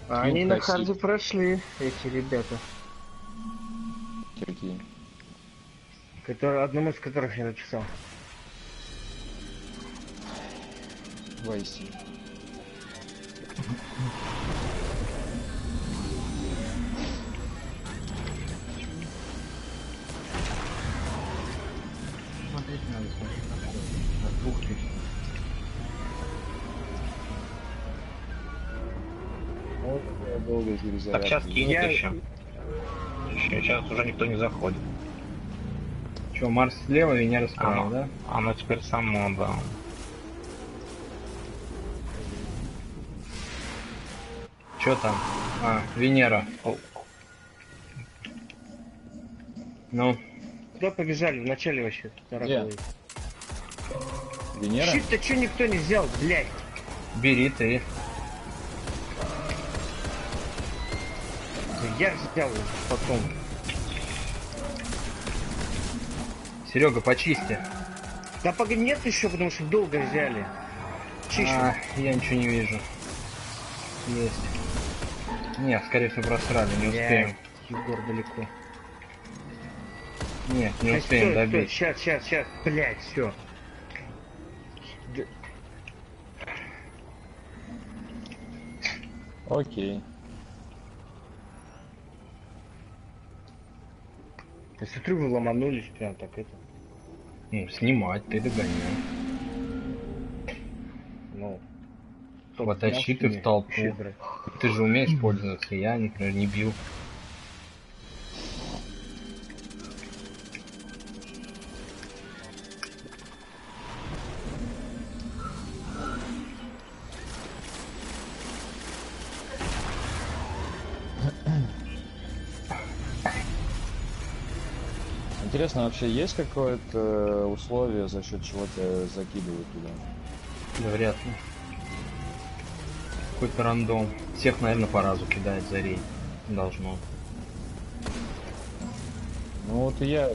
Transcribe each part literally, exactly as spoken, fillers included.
А они на харде прошли, эти ребята. Какие? Которые, одному из которых я написал. Воистину. Смотреть надо, смотреть на на двух тысяч. Долго так сейчас кинет я... еще. еще. Сейчас уже никто не заходит. Че, Марс слева, Венера справа, Оно, да? оно теперь само, да. Че там? А, Венера. О. Ну. Куда побежали? Вначале вообще. Где? Венера? Щит-то че никто не взял, блядь? Бери ты. Я взял потом. Серега, почисти. Да погоди, нет еще, потому что долго взяли. Чищу. А, я ничего не вижу. Есть. Нет, скорее всего просрали, не успеем. Егор далеко. Нет, не Сейчас, успеем стой, добить. Стой, сейчас, сейчас, сейчас, блядь, все. Окей. Я смотрю, вы ломанулись прям так это. Ну, снимать, ты догоняй. Ну. Потащи ты в толпу. Щедрый. Ты же умеешь пользоваться, я, например, не бил. Интересно, вообще есть какое-то условие, за счет чего тебя закидывают туда? Да вряд ли. Какой-то рандом. Всех, наверное, по разу кидает за рейд. Должно. Ну вот я...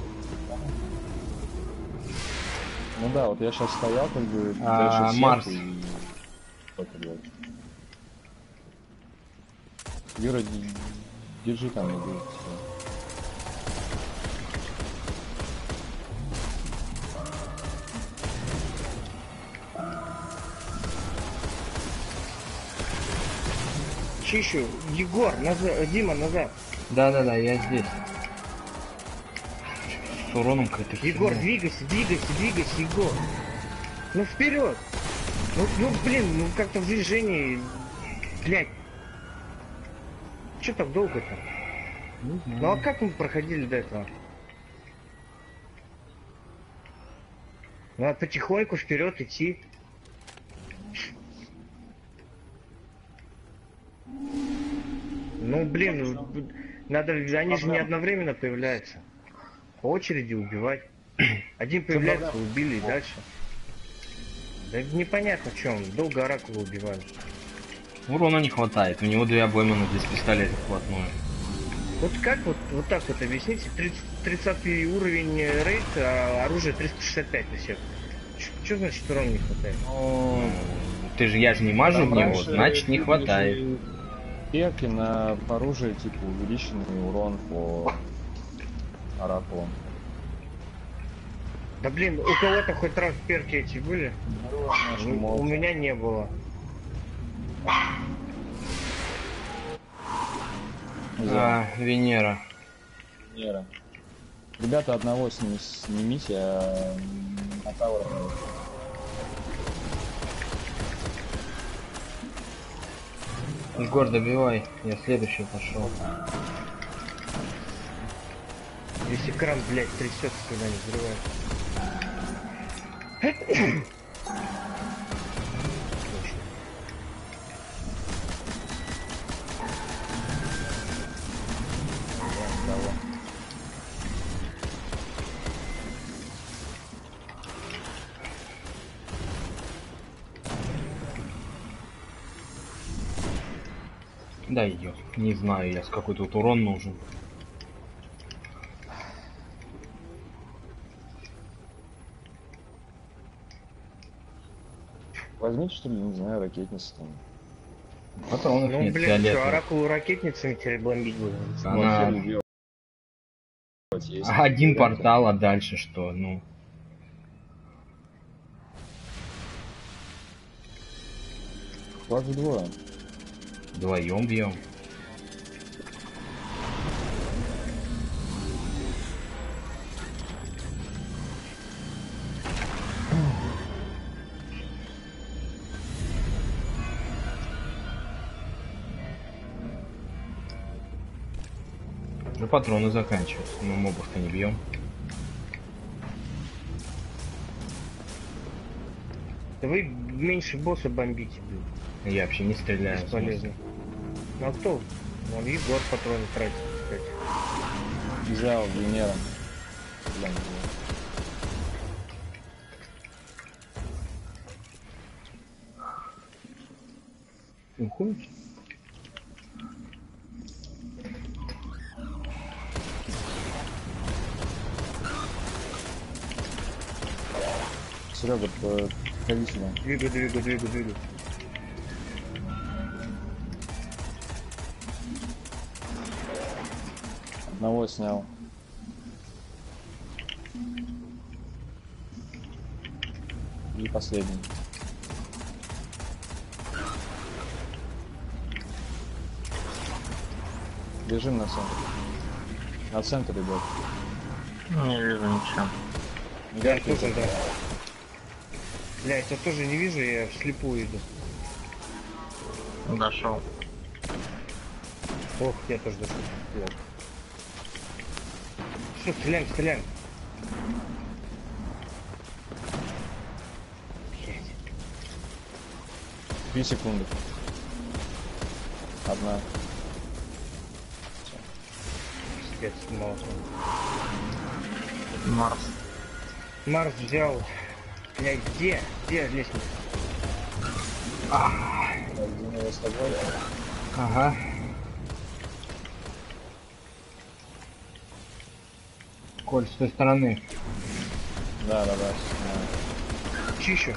Ну да, вот я сейчас стоял, как бы... А, Марс. И... Юра, держи там, иди. Чищу. Егор, назад, Дима, назад. Да-да-да, я здесь. С уроном какой-то. Егор, херня. двигайся, двигайся, двигайся, Егор. Ну вперед. Ну, ну блин, ну как-то в движении. Блять. Че так долго-то? Ну а как мы проходили до этого? Надо потихоньку вперед идти. Ну блин, ну, надо, они же не одновременно появляются. По очереди убивать. Один появляется, убили и дальше. Да непонятно в чем. Долго оракула убивали. Урона не хватает. У него две обоймы на здесь пистолет вплотную. Вот как вот, вот так вот объясните, тридцатый уровень рейд, а оружие триста шестьдесят пять на всех. Что значит урона не хватает? Ну, ты же, я же не мажу в него, значит не хватает. Перки на оружие, типа увеличенный урон по оракулам. Да блин, у кого-то хоть раз перки эти были? Ну, у меня не было. А, Венера. Венера. Ребята, одного сни снимите, а на Тавра. Егор, добивай. Я следующий пошел. Весь экран, блядь, трясется, когда не взрывает. Да идет. Не знаю я, с какой тут урон нужен. Возьмите, что ли, не знаю, ракетница там. Патронов Ну, нет, блин, что, фиолетовых. оракулу ракетницами теперь бомбить будем? Она... Вот хер убьёт. Есть Один варианты. портал, а дальше что? Ну, Хватит двое. вдвоем бьем. Ну, патроны заканчиваются, мы мобов-то не бьем. Да вы меньше босса бомбите, блин. Я вообще не стреляю. Бесполезно. Ну а кто? Вон Егор патроны тратит, кстати. Взял Венера. Блин, Уходит? Серега, подходи сюда. Двигай, двигай, двигай, двигай. Одного снял. И последний. Бежим на центр. На центр, ребят. Не вижу ничего. Я тоже, да. Блять, я тоже не вижу, я вслепую иду. Дошел. Ох, я тоже дошел. Блядь. Что, стреляем, стреляем. Блять. Три секунды. Одна. Спец, мало. Марс. Марс взял. Блять, где? Где лестница? Один его с тобой. Ага. Коль, с той стороны. Да, да, да. да. Чищу.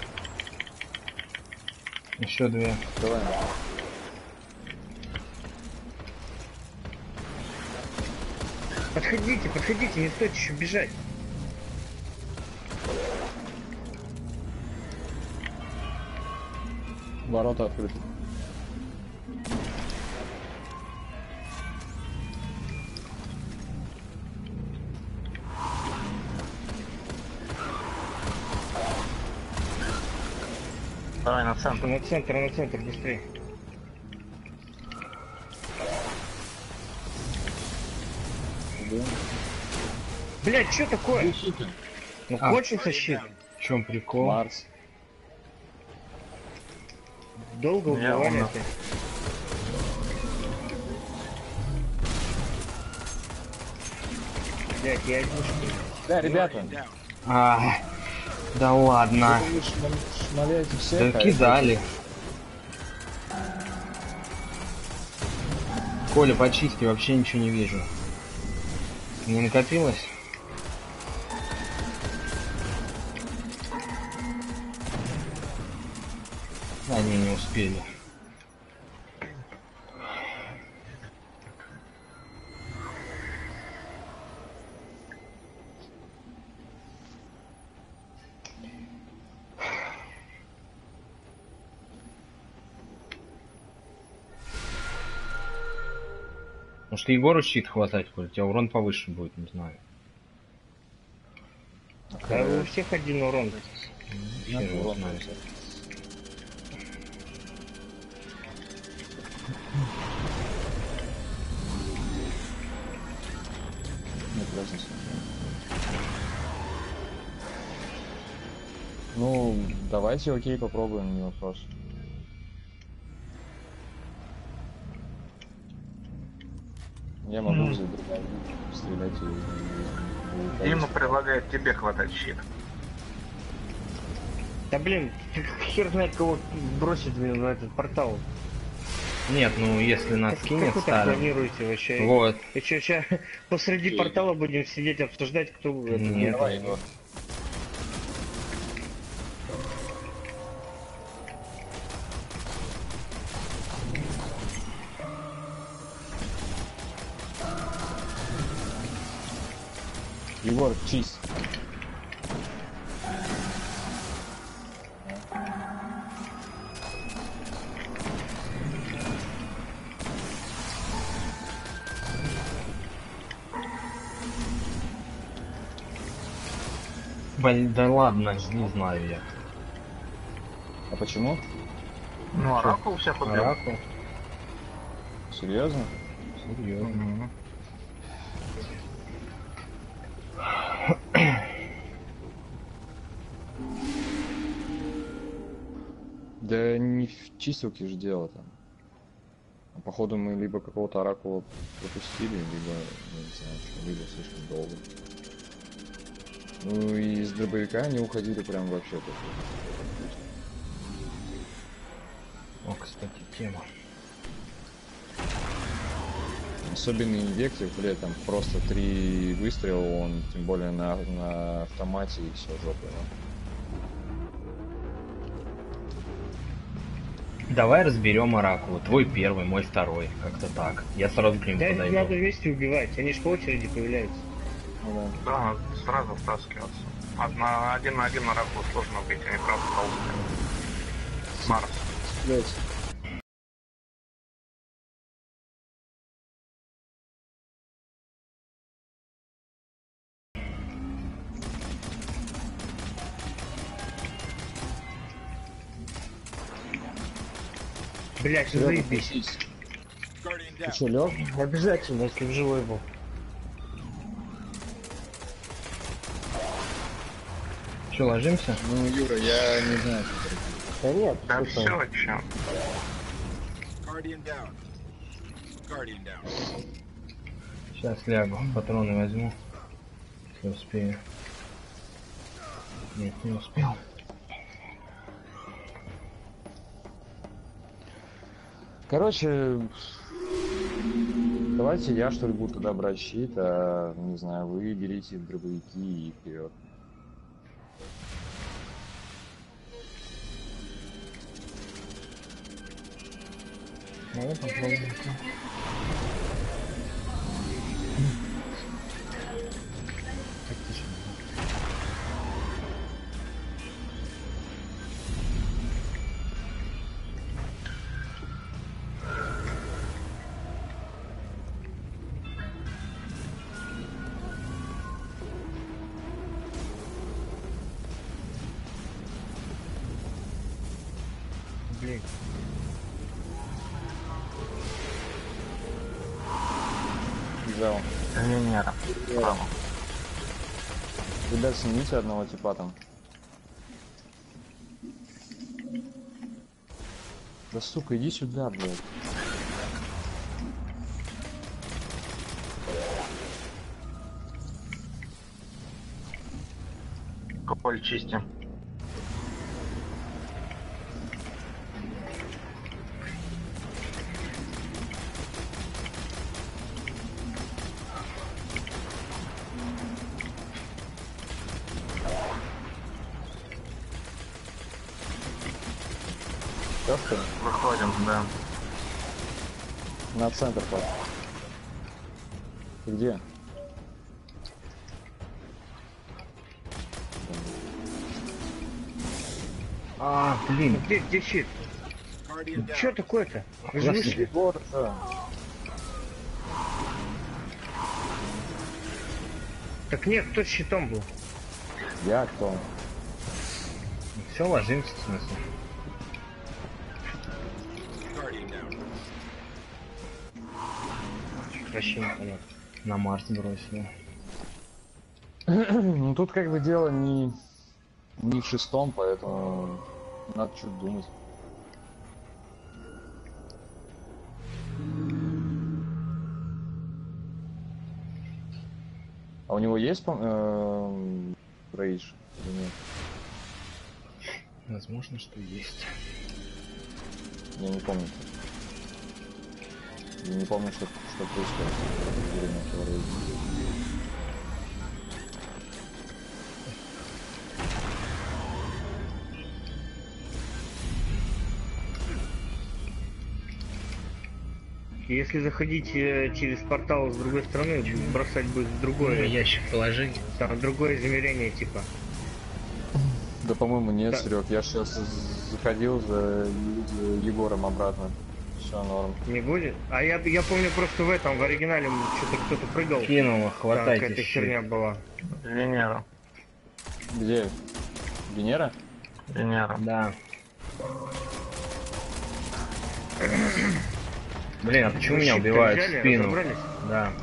Еще две. Давай. Подходите, подходите, не стоит еще бежать. Ворота открыты. Давай на центр. На центр, на центр, быстрее. Убьем. Блять, что такое? Ну А. кончился щит. В чем прикол? Марс. Долго Я убивали умер. опять. Блять, я один что ли? Да, ребята. А, да ладно. Вы шмал- шмаляете всех, Да а это- кидали. Коля, почисти, вообще ничего не вижу. Не накопилось? Они не успели. Может, Егору щит хватать, Коль? У тебя урон повыше будет, не знаю. Да у всех один урон. Надо Хер его урон знает. взять. Нет разницы. Ну, давайте, окей, попробуем, не вопрос. Я могу взять другая, стрелять и... и- и- Дима предлагает тебе хватать щит. Да блин, хер знает кого бросить блин, в этот портал. Нет, ну если нас Как, кинет как вы так старым. планируете вообще? Вот. И что, сейчас посреди портала будем сидеть обсуждать, кто это Нет. Давай, Егор. Егор, чисть. Блин, да ладно, не знаю я. А почему? Ну, Оракул всех убил. Оракул? Серьезно? Серьезно. Мгм. Да не в чистилке же дело там. А походу мы либо какого-то оракула пропустили, либо, ну, не знаю, что, либо слишком долго. Ну и из дробовика они уходили прям вообще тут. О, кстати, тема. Особенный инвектив, блядь, там просто три выстрела, он тем более на, на автомате и все жопа. Давай разберем Оракула. Твой первый, мой второй. Как-то так. Я сразу к ним Да, их подойду. надо вместе убивать, они же по очереди появляются. Ну, да. Да, надо сразу втаскиваться. Одна, один на один Оракул сложно убить, они правда толстые. Марс. Блядь. Блять, что заебись. Ты что, лег? Обязательно, если в живой был. Че, ложимся? Ну, Юра, я не знаю. Да нет, Да что там. все, чё. Guardian down. Guardian down. Сейчас лягу. Патроны возьму. Если успею. Нет, не успел. Короче, давайте я что ли буду тогда брать щит, а не знаю, вы берите дробовики и вперед. Давай попробуем. Блин. Взял. Не-не-не, право. Ребят, снимите одного типа там. Да сука, иди сюда, блядь. Поле чистим. Всё, что ли? Выходим, да. На центр пошел. Ты где? А, блин. Где, где щит? Guardian down. Что такое-то? Вы же вышли? Вот, да. Так нет, кто с щитом был? Я кто? Все, ложимся, в смысле. Guardian down. Вообще непонятно. На Марс бросили. Ну тут как бы дело не, не в шестом, поэтому надо что-то думать. А у него есть пом- эм, рейдж или нет? Возможно, что есть. Я не помню. Я не помню, что, что происходит во время этого рейда. Если заходить э, через портал с другой стороны, бросать будет в другое, Ящик положи. там другое измерение типа. Да, по-моему, нет, Да. Серег. Я сейчас заходил за Е- Егором обратно. Все норм. Не будет? А я, я помню просто в этом, в оригинале что-то кто-то прыгал. Кинула, Там хватайте какая-то херня щит. была. Венера. Где? Венера? Венера. Да. Блин, а почему Вы меня щит-то убивают в взяли, спину? разобрались? Да.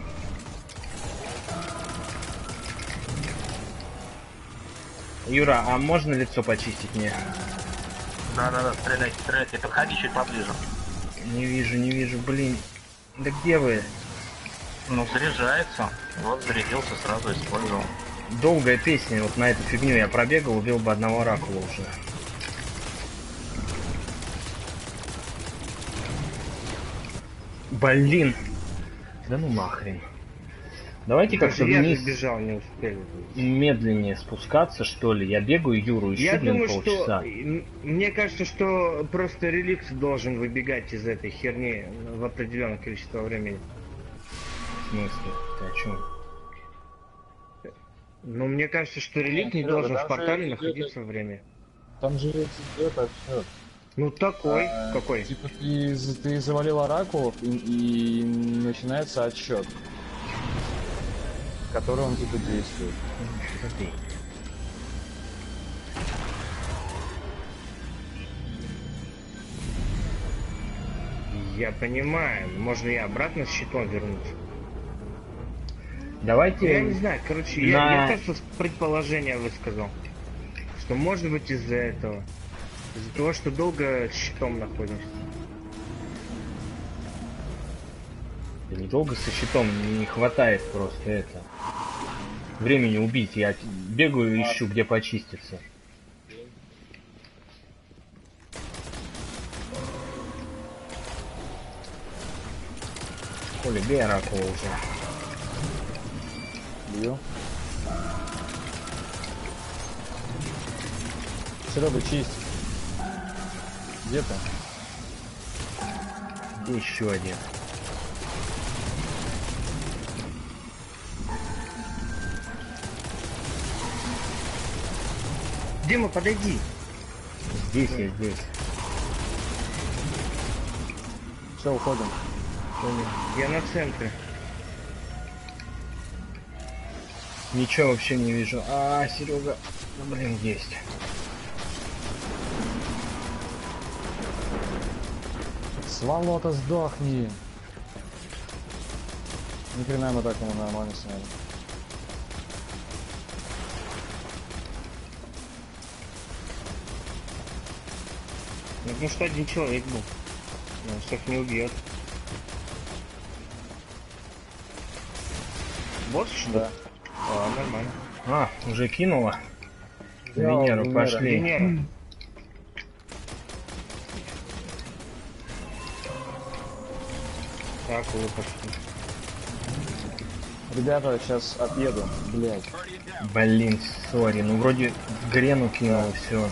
Юра, а можно лицо почистить мне? Да-да-да, стреляйте, стреляйте. Подходи чуть поближе. Не вижу, не вижу, блин. Да где вы? Ну, заряжается. Вот зарядился, сразу использовал. Долгая песня, вот на эту фигню я пробегал, убил бы одного оракула уже. Блин. Да ну нахрен. Давайте как-то Даже я вниз забежал, не успели. медленнее спускаться, что ли. Я бегаю Юру ищу, Я блин, думаю, полчаса. что... м, Мне кажется, что просто реликс должен выбегать из этой херни в определенное количество времени. В смысле? Ты о чем? Но мне кажется, что реликт не Серёга, должен там в портале же находиться время. Там же это все. Ну такой, А, какой? Типа ты, з- ты завалил оракулов и, и начинается отсчет, который он типа действует. Смотри. Я понимаю, можно и обратно с щитом вернуться. Давайте... Я не знаю, короче, я, на- я просто предположение высказал. Что может быть из-за этого. Из-за того, что долго с щитом находимся. Да недолго со щитом не хватает просто это. Времени убить. Я бегаю и ищу, где почиститься. Коля, бей оракула уже. Бью. Серега, чисть. Где ты? Где еще один? Дима, подойди. Здесь я, здесь. Все, уходим. Понял. Я на центре. Ничего вообще не вижу. А, Серега, блин, есть. Сволота, сдохни. Ни хрена мы так ему нормально сняли. Ну, потому что один человек был. Он всех не убьет. Босс что ли? Да. А, нормально. А, уже кинула? Да, Венеру, Венера. пошли. Венера. Так, вы пошли. Ребята, сейчас отъеду. Блять. Guardian down. Блин, сори, ну вроде в Грену кинул, все.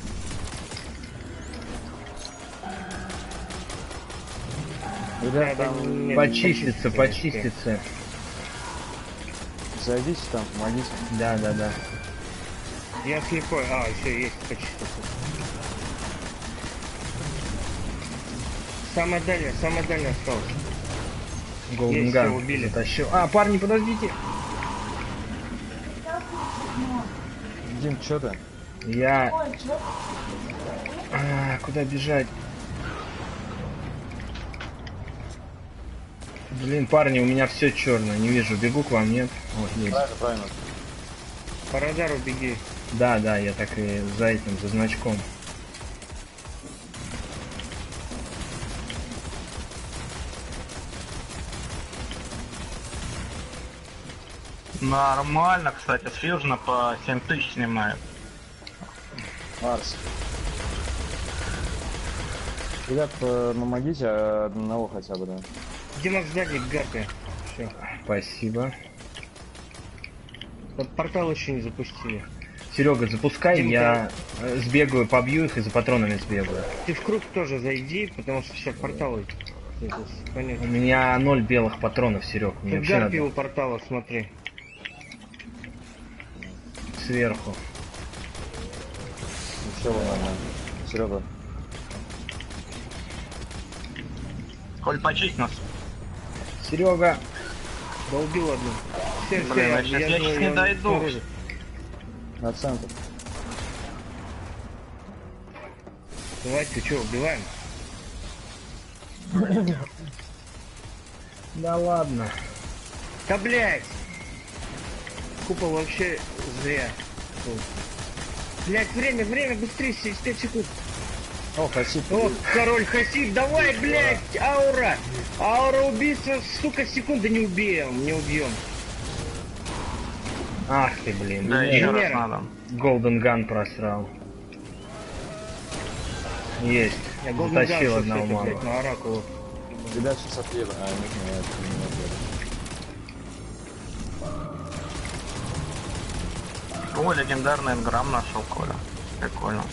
Ребята, Да, там не- Почистится, почистится, почистится. зайдите там, помогите. Да, да, да. Я слепой. А, еще есть почистился. Самое дальнее, самое дальнее осталось. Голден Есть, Ган всё, убили. затащил. А, парни, подождите. Дим, что ты? Я... А, куда бежать? Блин, парни, у меня все черное, не вижу. Бегу к вам, нет? Вот, есть. Правильно, правильно. По радару беги. Да, да, я так и за этим, за значком. Нормально, кстати, с фьюжна по семь тысяч снимает. Марс. Ребят, э, помогите э, одного хотя бы, да. Дима сзади, гады. Все. Спасибо. Вот портал еще не запустили. Серега, запускай, Дима, я э, сбегаю, побью их и за патронами сбегаю. Ты в круг тоже зайди, потому что сейчас порталы Это У понятно. меня ноль белых патронов, Серег. Мне Тут вообще гарпи надо у портала, смотри. сверху. Еще нормально. Серега. Коль, почисть нас. Серега, Да убил одну. Все, Блин, все, я щас- я щас не дойду. снаружи. На центр. Давайте, что, убиваем? да ладно. Да блять! Купол вообще зря. Блять, время, время, быстрее, через пять секунд. О, Хасид. О, король Хасид, давай, блять, аура! Аура убийства, сука, секунды не убьем, не убьем. Ах ты, блин. Да, Нет, еще раз Венера. надо. Golden Gun просрал. Есть. Я Golden Затащил Gun, одного что-то, блядь, мало. на оракулу. Ребят, сейчас отъеду. А, нет, нет, нет, О, легендарный энграмм нашел, Коля. Прикольно.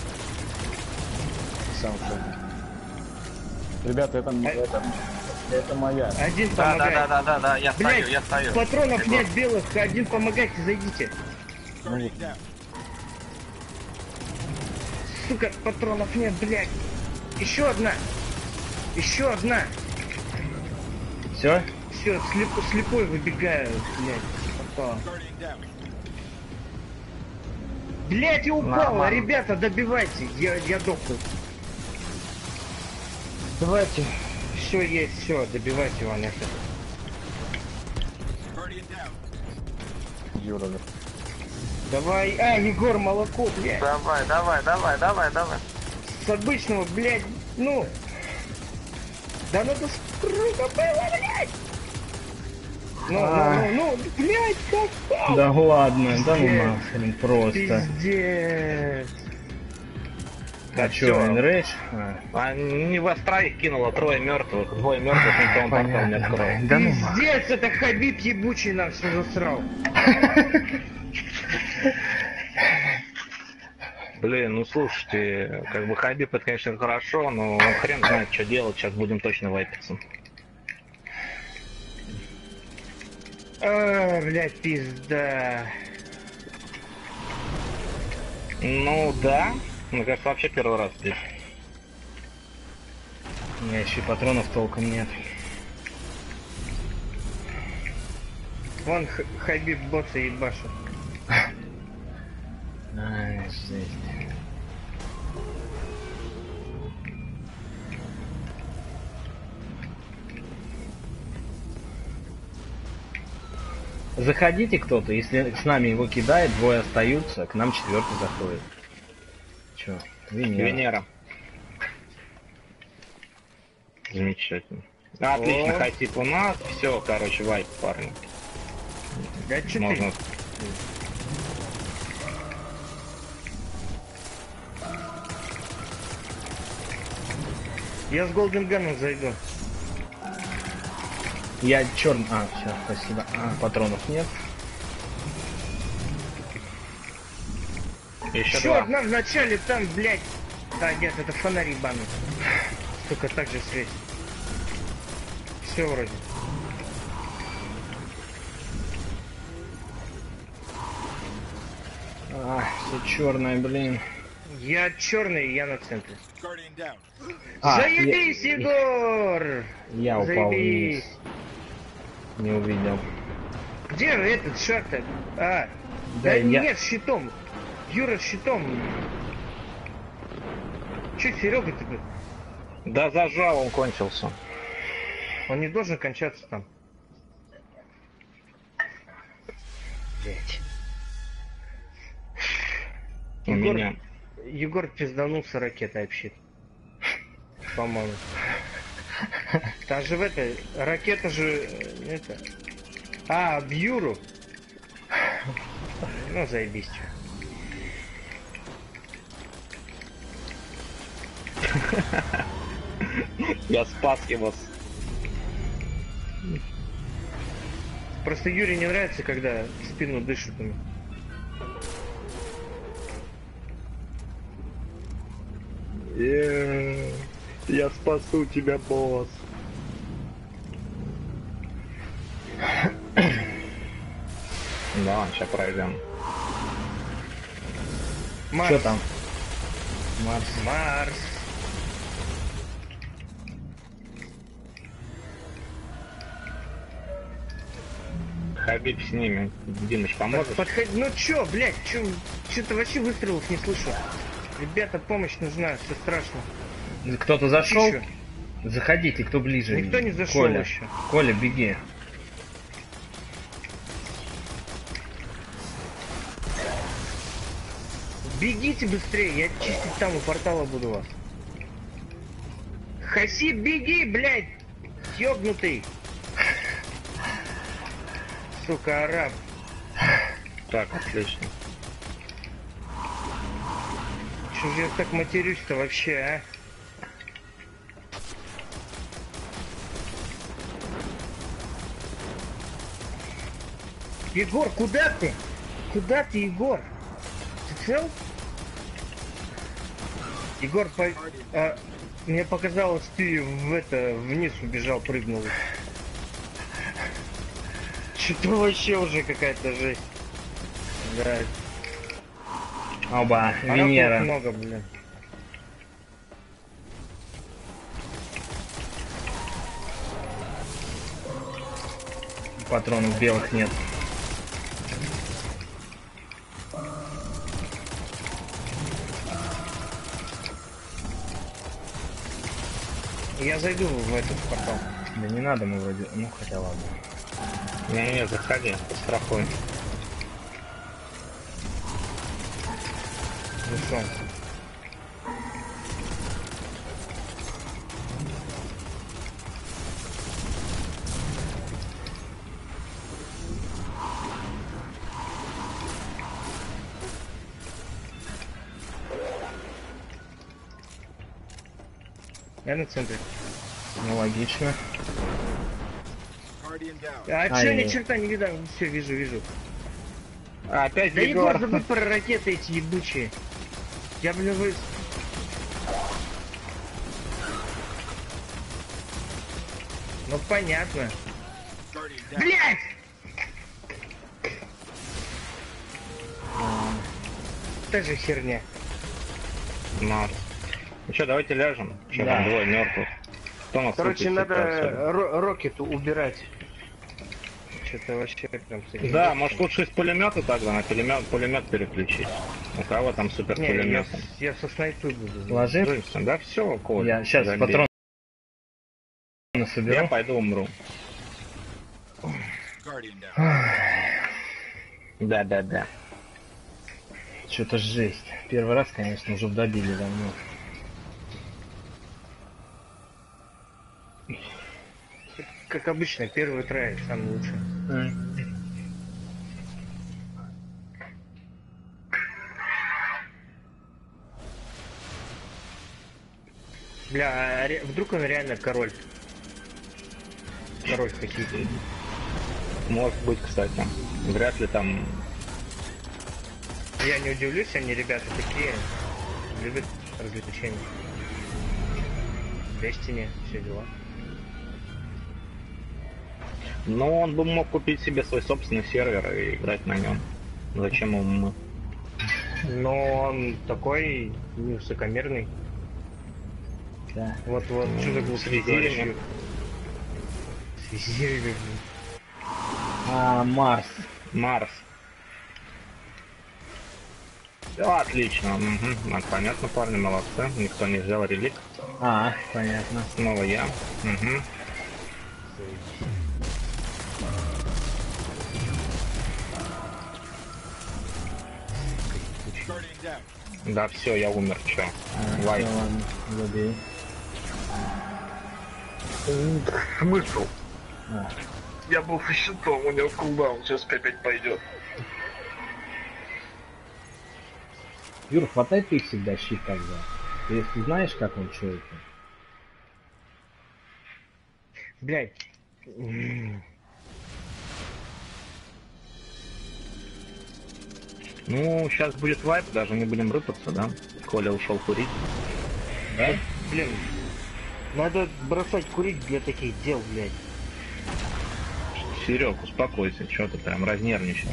сам что. Ребята, это, это, это моя. Один Да, да, помогает. да, да, да, да, я стою, Блять, я стою. патронов Егор. нет белых, один помогайте, зайдите. Guardian down. Сука, патронов нет, блять. Еще одна. Еще одна. Все? Все, слеп, слепой выбегаю, блядь. с портала. Guardian down. Блять, я упала, Нормально. ребята, добивайте, я, я дохну. Давайте, все есть, все, добивайте его нахер. Guardian down. Юра. да. Давай, а, Егор, молоко, блядь. Давай, давай, давай, давай, давай. С обычного, блядь, ну. Да надо с круга было, блядь. Ну, А. ну, ну, ну, блядь, как Да ладно, да ну Пиздец. нахрен просто. Пиздец. А чё, всё. Энрейдж? А, А не вас троих кинуло, трое мертвых, двое мертвых, никто он портал не понятно, открыл. да ну Пиздец, это Хабиб ебучий нам все засрал. Блин, ну слушайте, как бы Хабиб это, конечно, хорошо, но хрен знает, что делать, сейчас будем точно вайпиться. А, блядь, пизда. Ну да, мне кажется, вообще первый раз здесь. у меня еще и патронов толком нет. Вон Х- Хабиб босса ебашит. Ай, жесть. Заходите кто-то, если с нами его кидает, двое остаются, к нам четвертый заходит. Чё? Венера. Венера. Замечательно. Отлично, О. Хасиб у нас. Все, короче, вайп, парни. Да че Можно. ты? Я с Голден Ганом зайду. Я черный. А, все, спасибо. А, патронов нет. Еще Еще два. одна в начале там, блядь. Да нет, это фонарь ебаный. Сука, так же светит. Все вроде. А, все черное, блин. Я черный, я на центре. Guardian down. А, Заебись, я- Егор! Я упал Заебись. вниз. Не увидел. Где этот шар-то? А, Да, да, я- нет, щитом. Юра, щитом. Че, Серега-то? Да зажал, он кончился. Он не должен кончаться там. Блять. У Егор, меня. Егор пизданулся ракетой вообще. По-моему. Там же в этой... Ракета же... э, Это... А, в Юру. Ну, заебись. чё. Я спас его. с- Просто Юре не нравится, когда в спину дышит ему. Э, Я спасу тебя, босс. Да, сейчас пройдем. Марс. Что там? Марс. Марс. Хабиб с ними. Димыч, поможешь? Подходи. Ну чё, блядь, чё, чё-то вообще выстрелов не слышу. Ребята, помощь нужна, все страшно. Кто-то зашел? Чё? Заходите, кто ближе. Никто не зашел Коля. еще. Коля, беги. Бегите быстрее, я чистить там у портала буду вас. Хасиб, беги, блядь! Ёбнутый! Сука, араб. Так, отлично. Чё же я так матерюсь-то вообще, а? Егор, куда ты? Куда ты, Егор? Ты цел? Егор, по... а, мне показалось, ты в это вниз убежал, прыгнул. Что-то вообще уже какая-то жесть. Да. Оба, Арабов Венера. много, блин. Патронов белых нет. Я зайду в этот портал. Да не надо, мы вроде... Ну, хотя ладно. Не-не, заходи, пострахуй. Ну что? Я на центре. Ну, логично. Guardian down. А, А, чё, не- ни черта не видно? Все, вижу, вижу. Опять Да Егор, Егор. забудь про ракеты эти ебучие. Я, блин, вы... Ну, понятно. Guardian down. Блять! Это же херня. Марс. Ну что, давайте ляжем. Что Да. там двое мертвых? Кто нас Короче, выпустит надо отсюда? ро- рокету убирать. Что-то вообще прям... с этим Да, рокетом. может лучше из пулемета тогда на пулемет, пулемет переключить. У кого там супер Не, я, пулемет? с- я со снайпы буду. Ложим? Да все, Коля. Я сейчас забей. патрон Я соберу. пойду умру. Guardian down. Да, да, да. Что-то жесть. Первый раз, конечно, уже добили давно. Как обычно, первый трай самый лучший. Бля, а ре- вдруг он реально король? Король хоккей. Может быть, кстати. Вряд ли там... Я не удивлюсь, они ребята такие любят развлечения. Destiny, все дела. Ну, он бы мог купить себе свой собственный сервер и играть на нем. Зачем ему мы? Но он такой невысокомерный. Да. Вот, вот, Ну, что ты глупо с визирями. С визирями, блин. А, Марс. Марс. Да, отлично. Угу. Ну, понятно, парни, молодцы. Никто не взял релик. А, понятно. Снова я. Угу. Guardian down. Да, все, я умер, чё. А, Лайк. всё, ладно, забей. Смысл? А, Я был щитом, у него кулдаун, сейчас опять пойдет. Юр, хватай ты всегда щит тогда. Ты если знаешь, как он, что это? Блядь. М. Ну, сейчас будет вайп, даже не будем рыпаться, да? Коля ушел курить. Да? Блин. Надо бросать курить для таких дел, блядь. Серег, успокойся, что ты прям разнервничал.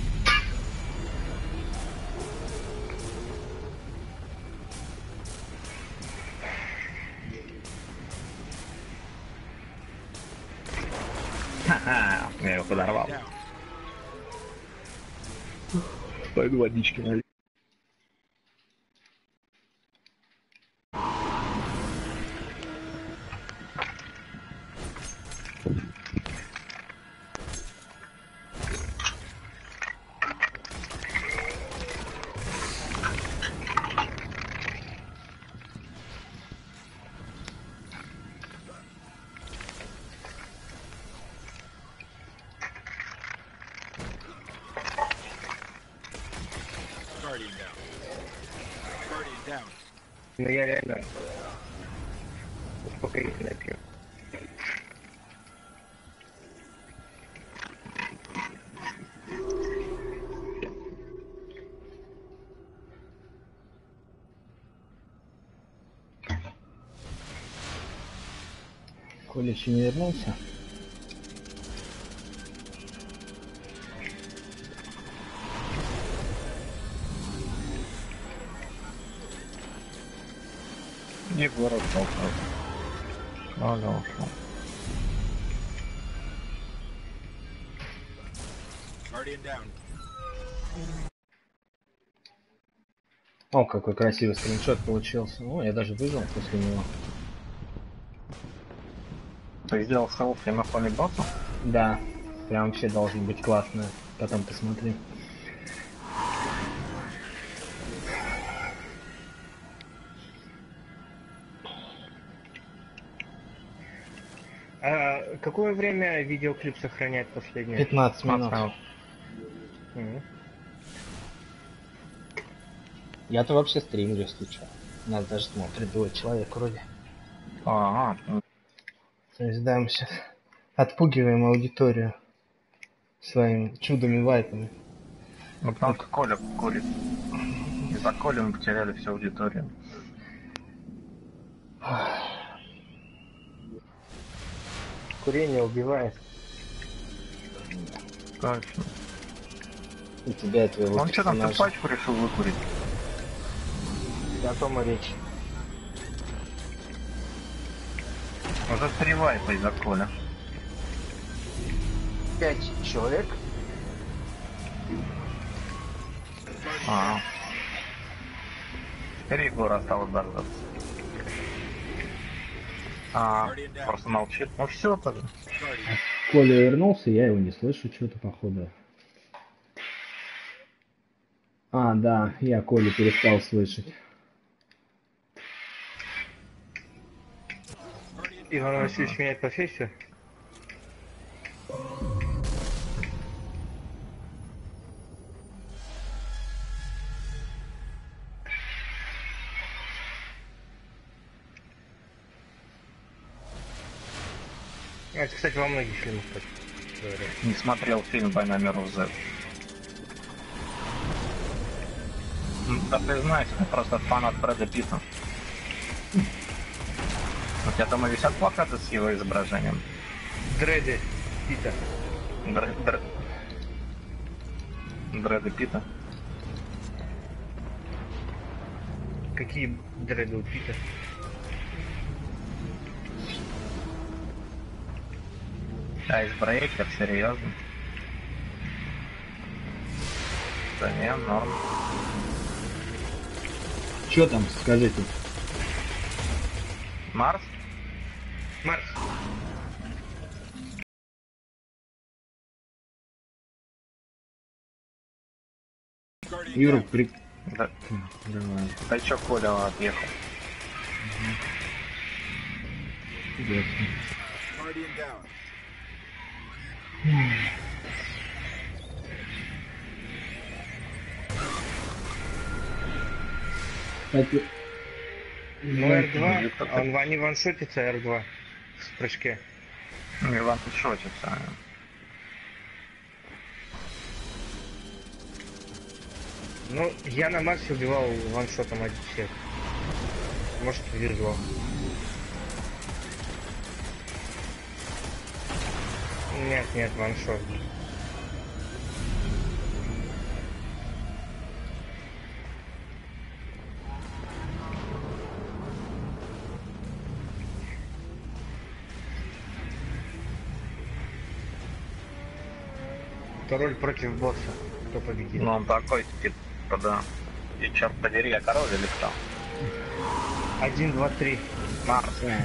Ха-ха, я его подорвал. Down. Пойду водички налить. Guardian down. Guardian down. Ну я реально успокоительно пью. Коля еще не вернулся. Егор ушел. Ладно, ушел. Guardian down. О, какой красивый скриншот получился. Ну, я даже выжил после него. Ты сделал селфи на фоне босса? Да, прям вообще должен быть классно. Потом посмотри. А какое время видеоклип сохраняет последнее? пятнадцать минут. Мгм. Я-то вообще стримлю, если что. Нас даже смотрит двое человек вроде. Ага, То есть да, мы сейчас отпугиваем аудиторию своими чудами вайпами. ну потому что Коля курит. Из-за Коли мы потеряли всю аудиторию. Курение убивает. Точно. И тебя и твоего Он что там, ты персонажа. пачку решил выкурить? О том и речь. Уже три вайпа из-за Коля. Пять человек. А. Теперь Егор осталось дождаться. А, просто молчит. Ну все тогда. Guardian. Коля вернулся, я его не слышу, что-то походу. А, да, я Колю перестал слышать. Иван Васильевич меняет профессию. Это, кстати, во многих фильмах так говорят. Не смотрел фильм «Война миров Z». М, Да признайся, ты просто фанат Брэда Питта. У тебя дома висят плакаты с его изображением? Дреды Пита. Др... Др... Брэда Питта? Какие дреды у Пита? Айсбрейкер, серьезно? Да не, норм. Что там, скажите? Марс? Марс. Guardian Юра, down. при... Да, Давай. да чё Коля отъехал? Ясно. Guardian down. Это... Ну, эр два, Виктор, а он не ваншотится, эр два в прыжке. Иван шотится. Ну, я на Марсе убивал ваншотом один всех. Может, повезло. Нет, нет, ваншот. Король против босса. Кто победит? Ну он такой, типа, да. И черт подери, я король или кто? Один, два, три. Марс.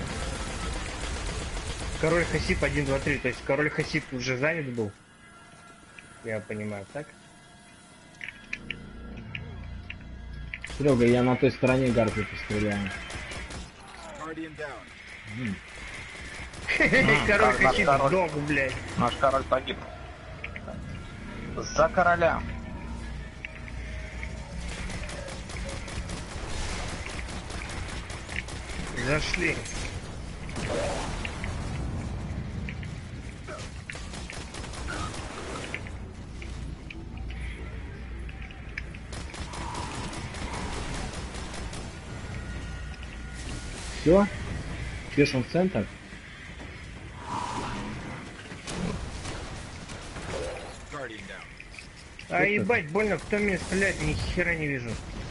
Король Хасип один, два, три. То есть король Хасип уже занят был? Я понимаю, так? Серега, я на той стороне гарпи постреляю. Guardian down. Король наш Хасип король. сдох, блядь. Наш король погиб. За короля. Зашли. Все? Пешим в центр? Guardian down. А ебать, больно, кто меня стреляет, ни хера не вижу.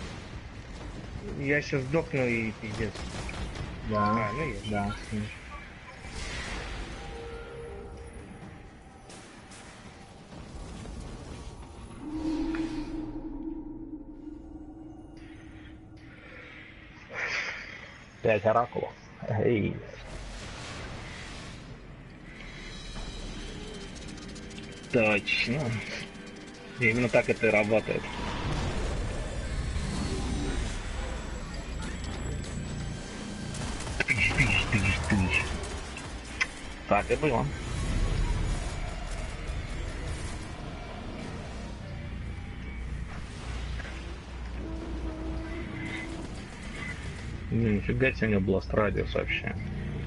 Я сейчас сдохну и пиздец. Да. А, ну есть. Да. Пять оракулов. Эй. Точно. Именно так это и работает. Тыщ, тыщ, тыщ, тыщ. Так и было. Не, нифига себе у него бласт радиус вообще.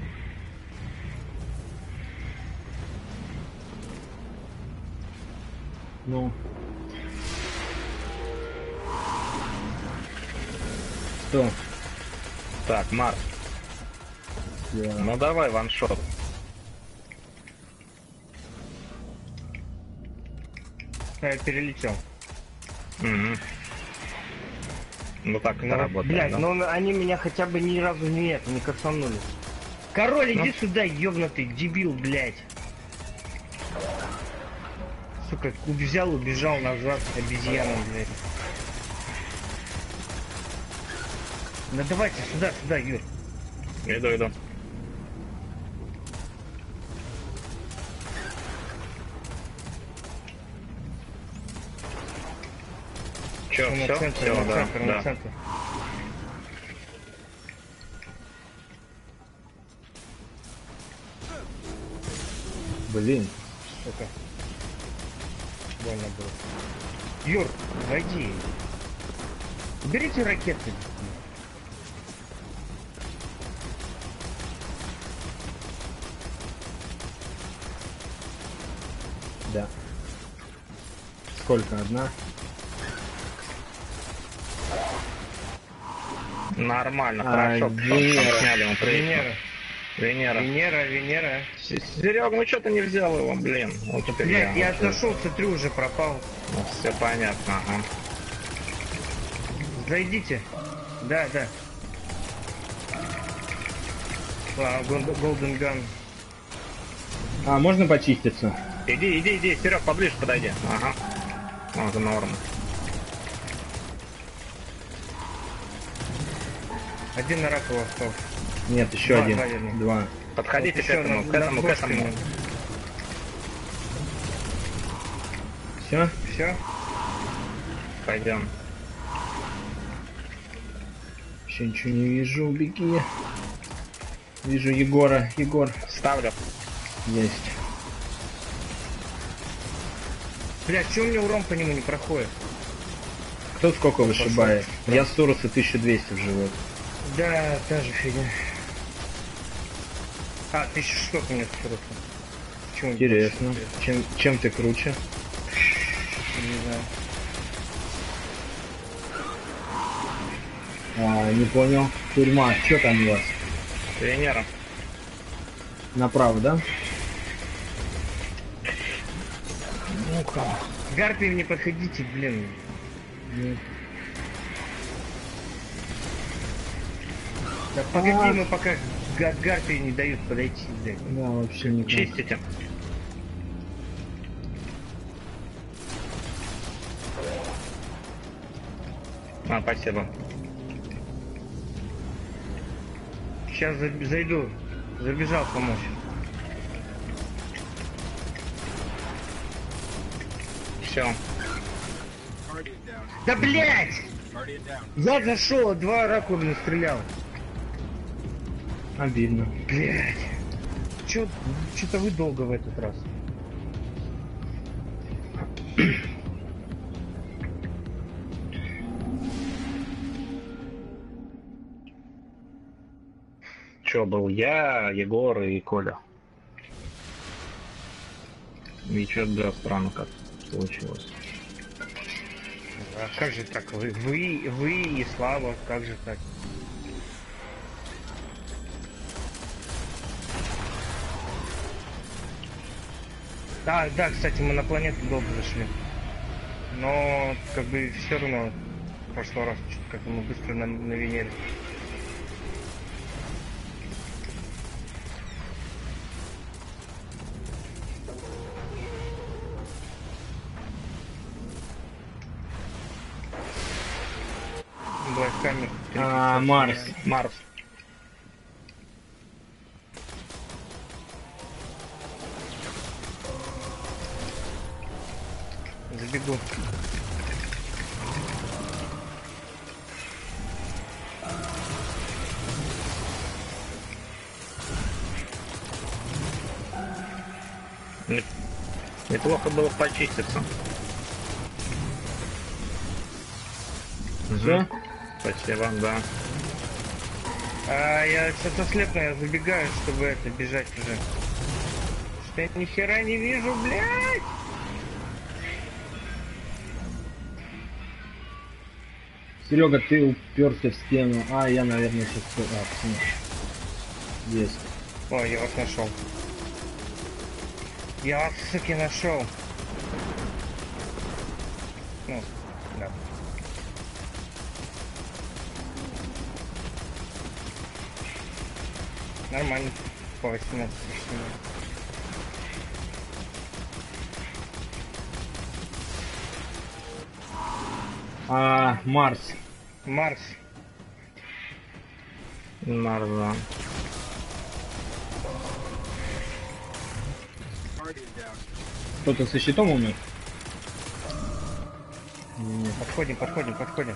Ну. Что? Так, Марс, Я... ну давай ваншот. Я перелетел. Угу. Ну так это Ну, работает. блядь, да? ну они меня хотя бы ни разу не это, не косанули. Король, иди Ну. сюда, ёбнутый, дебил, блядь. Сука, взял, убежал назад, обезьяна, блядь. Да давайте сюда, сюда, Юр. Иду, иду. Чё, на все? центр, Все, на да, центр, на да. центр. Блин. Сука. Больно было. Юр, войди. Берите ракеты. Да. Сколько? Одна? Нормально, А, хорошо. Венера. Сняли ему проект. Венера, Венера. Венера, Венера. Серега, ну что ты не взял его, блин? Вот теперь Блядь, я вообще- отошел, смотрю, уже пропал. Ну, все понятно, ага. Зайдите. Да, да. А, Golden Gun. А, можно почиститься? Иди, иди, иди, Серег, поближе подойди. Ага. Вот норм. Один оракул остался. Нет, еще Два, один. два, вернее. Два. Подходите Вот к еще этому, над- к этому, над к этому. бошками. Все? Все? Пойдем. Еще ничего не вижу, беги. Вижу Егора. Егор. Ставлю. Есть. Блядь, что у меня урон по нему не проходит? Кто сколько вышибает? Пошел. Я Суруса тысяча двести в живот. Да, та же фигня. А, тысяча шестьсот у меня просто. Почему не Интересно. больше? Чем, чем ты круче? Не знаю. А, не понял. Тюрьма. Что там у вас? Венера. Направо, да? Ну-ка. Гарпием не подходите, блин. Ну, Да погоди, мы пока га- гарпии не дают подойти, блядь. да, вообще никак. Чистите. А, спасибо. Сейчас зайду. Забежал помочь. Все. Guardian down. Да блять! Guardian down. Я зашел, два оракула настрелял. Обидно. Блять. Чё, что-то вы долго в этот раз. Че, был я, Егор и Коля. И чё, да, странно как получилось. А как же так? Вы, вы, вы и Слава, как же так? Да, да, кстати, мы на планету долго зашли. Но, как бы, все равно, в прошлый раз, что-то как-то мы быстро на, на Венере. Black Hammer. А, Марс. Марс. Забегу. Не- Неплохо было почиститься. Все? Спасибо, да. А я что-то слепно, я забегаю, чтобы это бежать уже. Что я ни хера не вижу, блядь! Серега, ты уперся в стену. А, я, наверное, сейчас... А, все. Есть. Ой, я вас нашел. Я вас, суки, нашел. Ну, да. Нормально. По восемнадцать. А, Марс. Марс. Марс, да. Guardian down. Кто-то со щитом умер? Подходим, подходим, подходим.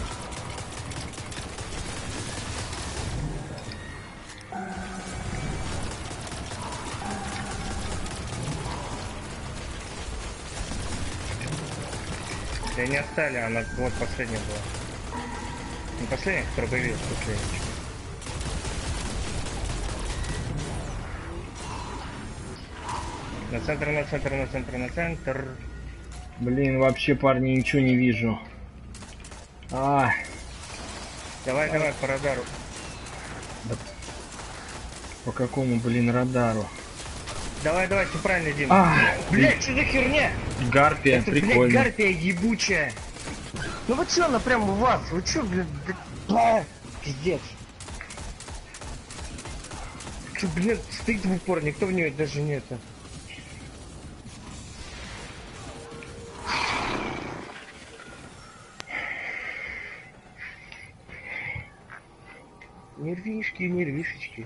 Да не остали, она вот последняя была. Не последняя, которая появилась последняя. На центр, на центр, на центр, на центр. Блин, вообще, парни, ничего не вижу. А, Давай, давай, по радару. по какому, блин, радару? Давай, давай, все правильно, Дима. А, Блять, что за херня? Гарпия, Это, блядь, прикольно. гарпия ебучая. Ну вот что она прям у вас? Вы что, блин, да, пиздец. Что, блин, стоит в упор, никто в нее даже не это. Нервишки, нервишечки.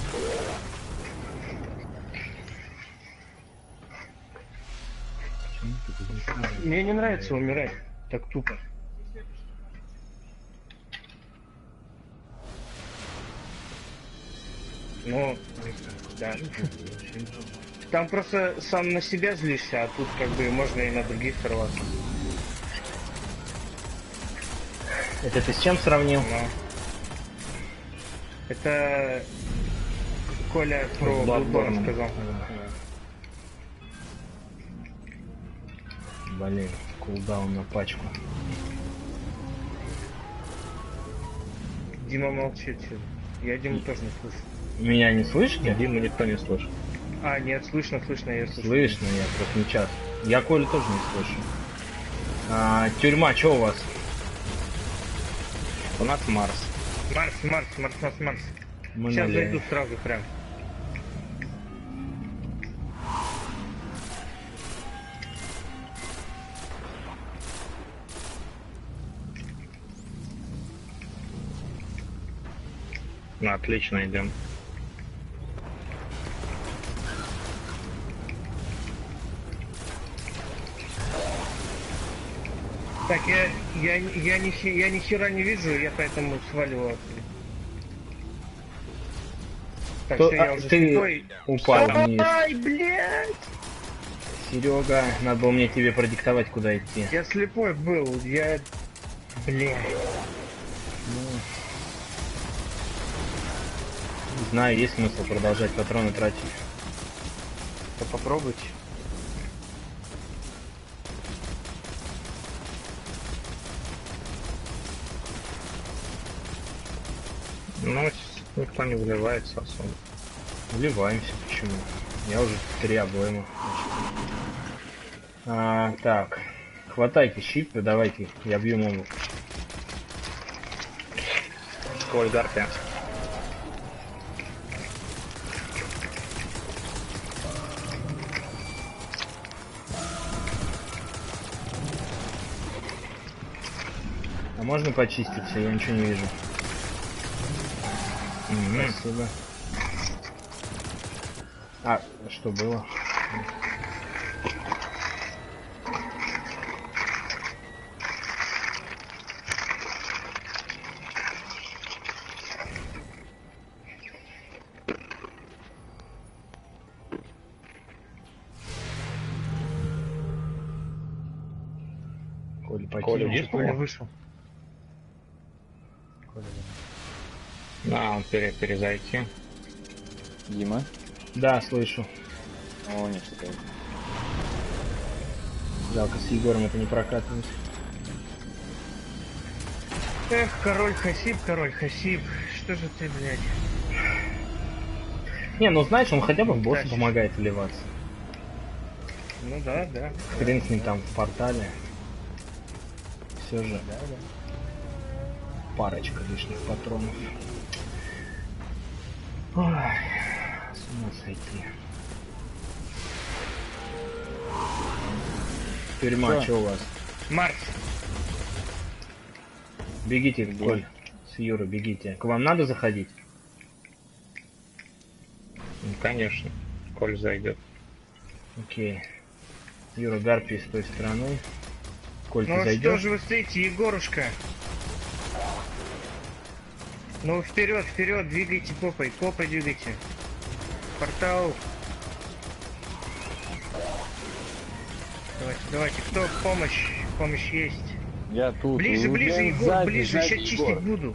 Мне не нравится умирать так тупо. Ну, да. Там просто сам на себя злишься, а тут как бы можно и на других сорваться. Это ты с чем сравнил? Но... Это Коля про Bloodborne сказал. Блин, кулдаун на пачку. Дима молчит. Я Диму тоже не слышу. Меня не слышите? Диму никто не слышит. А, нет, слышно, слышно, я слышу. Слышно, я просто не часто. Я Колю тоже не слышу. А, тюрьма, что у вас? У нас Марс. Марс, Марс, Марс, Марс, Марс. Мы Сейчас на зайду леве. сразу прям. Ну, отлично, идем. Так, я, я, я, ни, хи- я ни хера не вижу, я поэтому сваливаю. Так, То- всё, я а, уже ты слепой. упал вниз. Ай, блядь! Серега, надо было мне тебе продиктовать, куда идти. Я слепой был, я... Блядь. Не знаю, есть смысл продолжать патроны тратить. Да попробуйте. Ну, никто не вливается особо. Вливаемся, почему? Я уже три обоймы. А, так. Хватайте щит, и давайте, я бью мобу. Коль, Гарпия. А можно почиститься? Я ничего не вижу. Спасибо. А, что было? Коля Коля, покинул. видишь? Коля вышел. Да, он пере перезайти. Дима? Да, слышу. О, нет, что-то. Жалко, с Егором это не прокатывает. Эх, король Хасиб, король Хасиб. Что же ты, блядь? Не, ну знаешь, он хотя бы в босса Тащишь. помогает вливаться. Ну да, да. Хрен с ним там в портале. Все же. Парочка лишних патронов. Ой, с ума сойти. Тюрьма, Чё? что у вас? Марс. Бегите, Коль. С Юрой бегите. К вам надо заходить? Ну, конечно. Коль зайдет. Окей. Юра, Гарпий с той стороны. Коль, Ну ты что зайдешь? же вы стоите, Егорушка? Ну вперед, вперед, двигайте попой, попой двигайте. Портал. Давайте, давайте, кто помощь? Помощь есть. Я тут. Ближе, у- ближе, я Егор, сзади, ближе, сзади, сейчас чистить Егор. буду.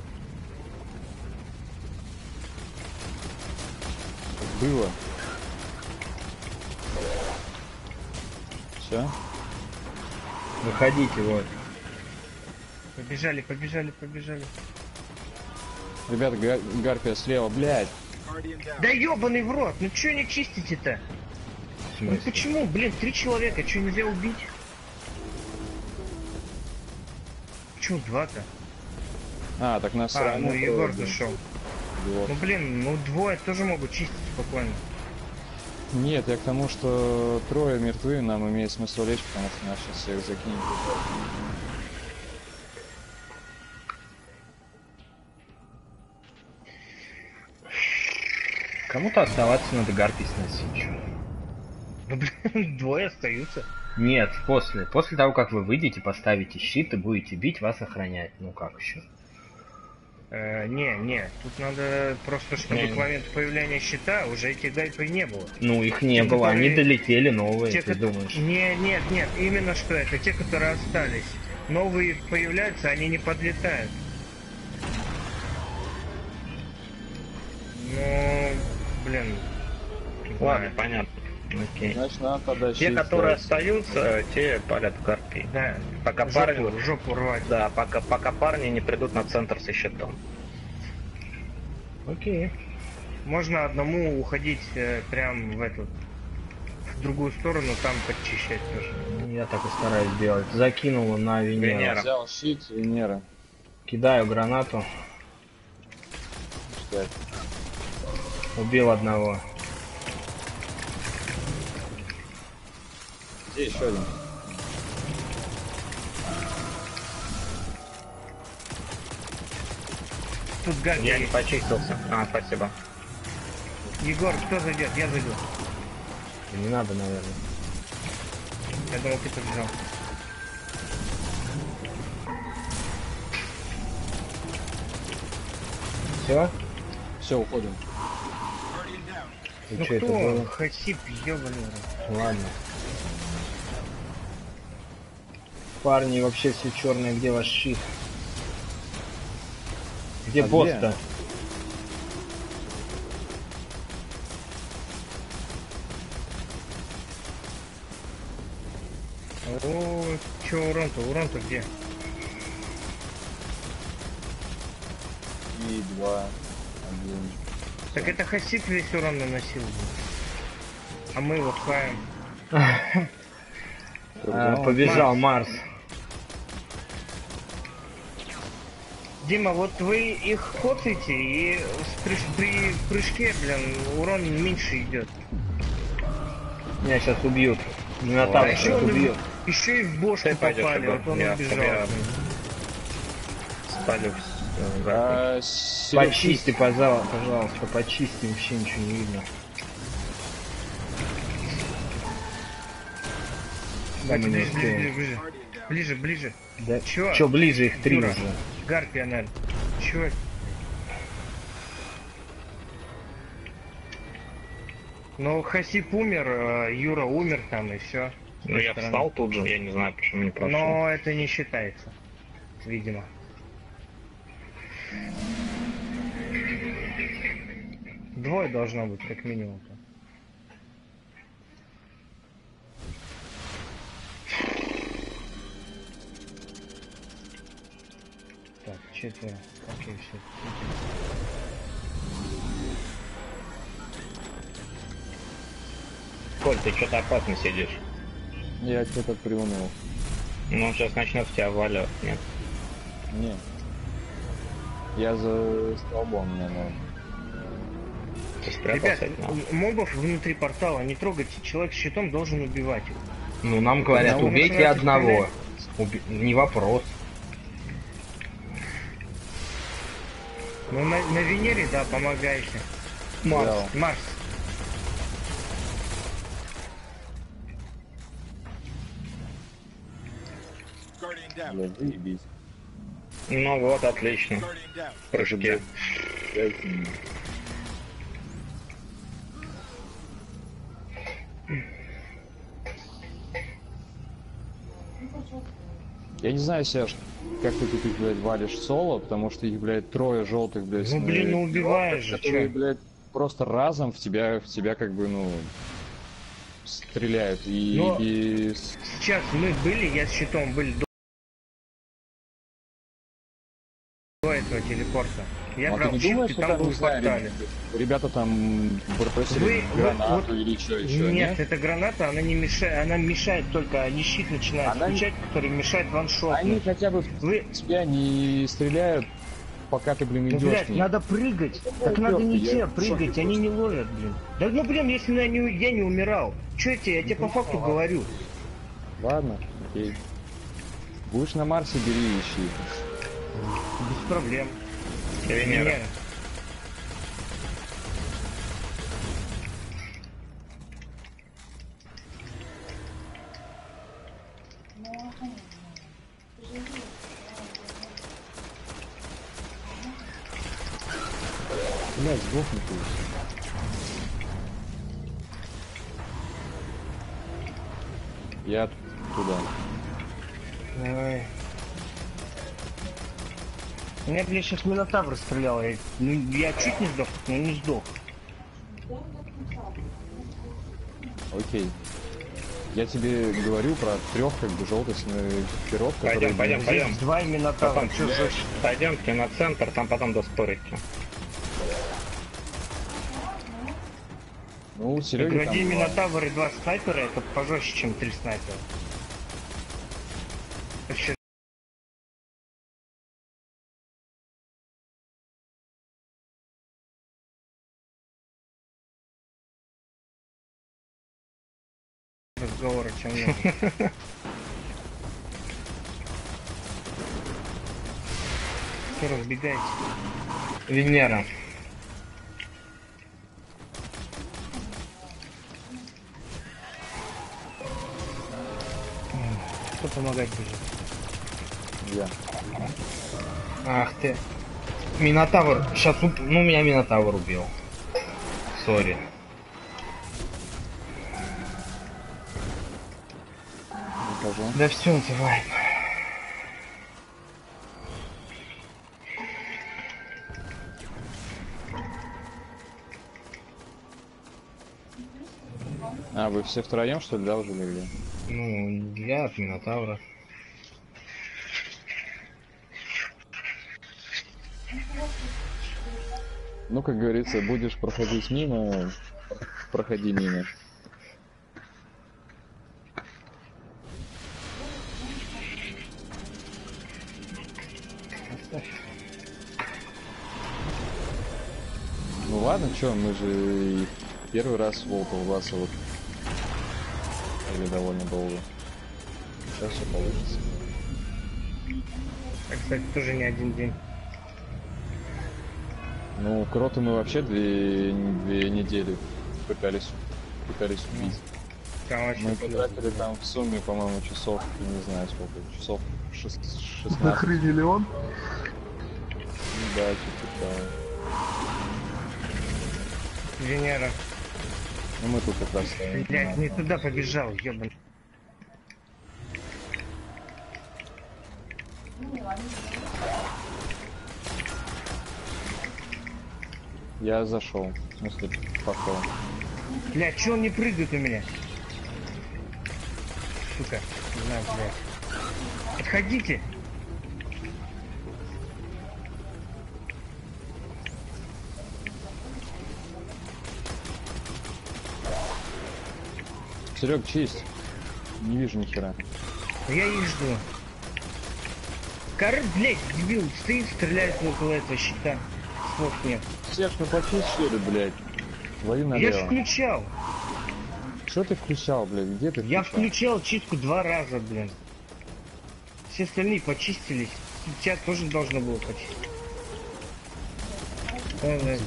Было. Все? Выходите, вот. Побежали, побежали, побежали. Ребята, Га- Гарпия слева, блядь. Guardian down. Да ёбаный в рот, ну чё не чистите-то? В Ну смысле? почему, блин, три человека, чё нельзя убить? Чё два-то? А, так нас А, равно ну Егор трое, зашел. идиот. Ну блин, ну двое тоже могут чистить спокойно. Нет, я к тому, что трое мертвы, нам имеет смысл лечь, потому что нас сейчас всех закинет. Кому-то оставаться надо Гарпий сносить. чё. Ну блин, двое остаются. Нет, после. После того, как вы выйдете, поставите щит и будете бить, вас охранять. Ну как еще? Э, не, не, тут надо просто, чтобы Не, к не. моменту появления щита уже этих гайпов не было. Ну, их не Те, было, они которые- долетели новые, Те, ты ко- думаешь? Не, нет, нет, именно что это, те, которые остались. Новые появляются, они не подлетают. Ну, блин. не Ладно, знаю. понятно. Окей. Значит, надо тогда Те, щит которые ставить. остаются, те палят в Гарпии. Да, Пока жопу, парни, жопу рвать. да, пока, пока парни не придут на центр со щитом. Окей. Можно одному уходить э, прям в эту, в другую сторону, там подчищать тоже. Я так и стараюсь делать. Закинул на Венеру. Венера. Взял щит Венера. Кидаю гранату. Ждать. Убил одного. Где еще один? Тут Гарпи Я не есть. почистился. А, спасибо. Егор, кто зайдет? Я зайду. Не надо, наверное. Я думал, ты побежал. Все? Все, уходим. Guardian down. И Ну что это кто? было? Хасип, ёбаный. Ладно. Парни, вообще все черное, где ваш щит? Где А босс-то? О, чё урон-то? Урон-то где? И два. Один. Так это Хасип весь урон наносил. А мы его пхаем. А, побежал Марс. Дима, вот вы их коцаете, и с прыж- при прыжке, блин, урон меньше идет. Меня сейчас убьют. А Минотавр еще, сейчас он- убьет. еще и в бошку Ты пойдешь, попали, Егор. вот он Я- убежал. я- блин. Спалю в- в- А, Серег, Почисти, пожалуйста, пожалуйста, почисти, вообще ничего не видно. Да, мы не Ближе, ближе, успеем. ближе, Guardian down. ближе, ближе. Да. Чё? Чё ближе, их три Юра, уже. Гарпи, аналь. Чё? Ну, Хасип умер, э, Юра умер там и все. Ну, я встал тут же, я не знаю, почему не прошел. Но это не считается, видимо. Двое должно быть, как минимум. Так, четверо. Окей, все. Коль, ты что-то опасно сидишь. я что-то приуныл. Ну, сейчас начнет тебя валять, нет? Не. Я за столбом, мне надо. Ты спрятался Ребят, от него? м- мобов внутри портала не трогайте, человек с щитом должен убивать их. Ну, нам говорят, Ну, убейте начинайте одного. Уби- Не вопрос. Ну, на, на Венере, да, помогайте. Марс. Марс. Guardian down. Блядь, заебись. Ну вот, отлично. Guardian down. Прыжки. Я не знаю, Серж, как ты тут их, блядь, валишь соло, потому что их, блядь, трое желтых, блядь, Ну, блин, ну убиваешь же, которые, чё? блядь, просто разом в тебя, в тебя как бы, ну, стреляют. И, Но- и с- Сейчас мы были, я с щитом были до, до этого телепорта. Я а брал ты не щит, думаешь, и что там там, был не в знаю, портале. ребята там бросили Вы- вы- гранату вот- или что еще, Нет, нет? эта граната, она не мешает, она мешает только, они щит начинают Она не- включать, который мешает ваншоту. Они хотя бы Вы, в тебя не стреляют, пока ты, блин, ну, идешь блядь, к ним. надо прыгать. Ну, Так надо не я те в прыгать, шоке они не ловят, блин. Да ну, блин, если я не, я не умирал. Че я тебе, я тебе по факту говорю. Ладно, окей. Будешь на Марсе, бери и ищи. Без проблем. Венера. Венера. Блядь, сдохни ты. Я туда. Давай. Меня, блядь, сейчас Минотавр стрелял. Я, ну, я чуть не сдох, но не сдох. Окей. Я тебе говорю про трех как бы желтых снайперов, которые... Пойдем, пойдем, пойдем. Здесь два Минотавра. Потом Чё, жёстче? пойдемте на центр, там потом доспорите. Ну, у Сереги Гради там... Минотавр и два снайпера это пожестче, чем три снайпера. Вообще разговора, чем нужно. Все разбегайте. Венера. Кто помогать будет? Я. Ах ты. Минотавр. Сейчас, ну меня Минотавр убил. Сори. Покажи. Да все, давай. А, вы все втроем, что ли, да, уже легли? Ну, я от Минотавра. Ну, как говорится, будешь проходить мимо, проходи мимо. Ну ладно, чё, мы же и первый раз волка у вас вот или довольно долго. Сейчас все получится. А, кстати, тоже не один день. Ну, кроты мы вообще две, две недели пытались, пытались убить. Там вообще Мы плюс. потратили там в сумме, по-моему, часов, не знаю сколько, часов шест- шестнадцать. Захренили он? Да, типа того. Венера. Ну мы тут как раз стоим. Блять, не туда побежал, ёбан. Я зашел. В смысле, пошел. Блять, чё он не прыгает у меня? Сука, не знаю, блядь. Отходите! Серег, чисть. Не вижу ни хера. Я их жду. Кор, блять, дебил, стоит, стреляет около этого щита. Слов нет. Серж, ну почисть что ли, блядь? Лови Я ж налево. включал. Что ты включал, блядь? Где ты Я включал? включал чистку два раза, блин. Все остальные почистились. Сейчас тоже должно было почистить. Да, да.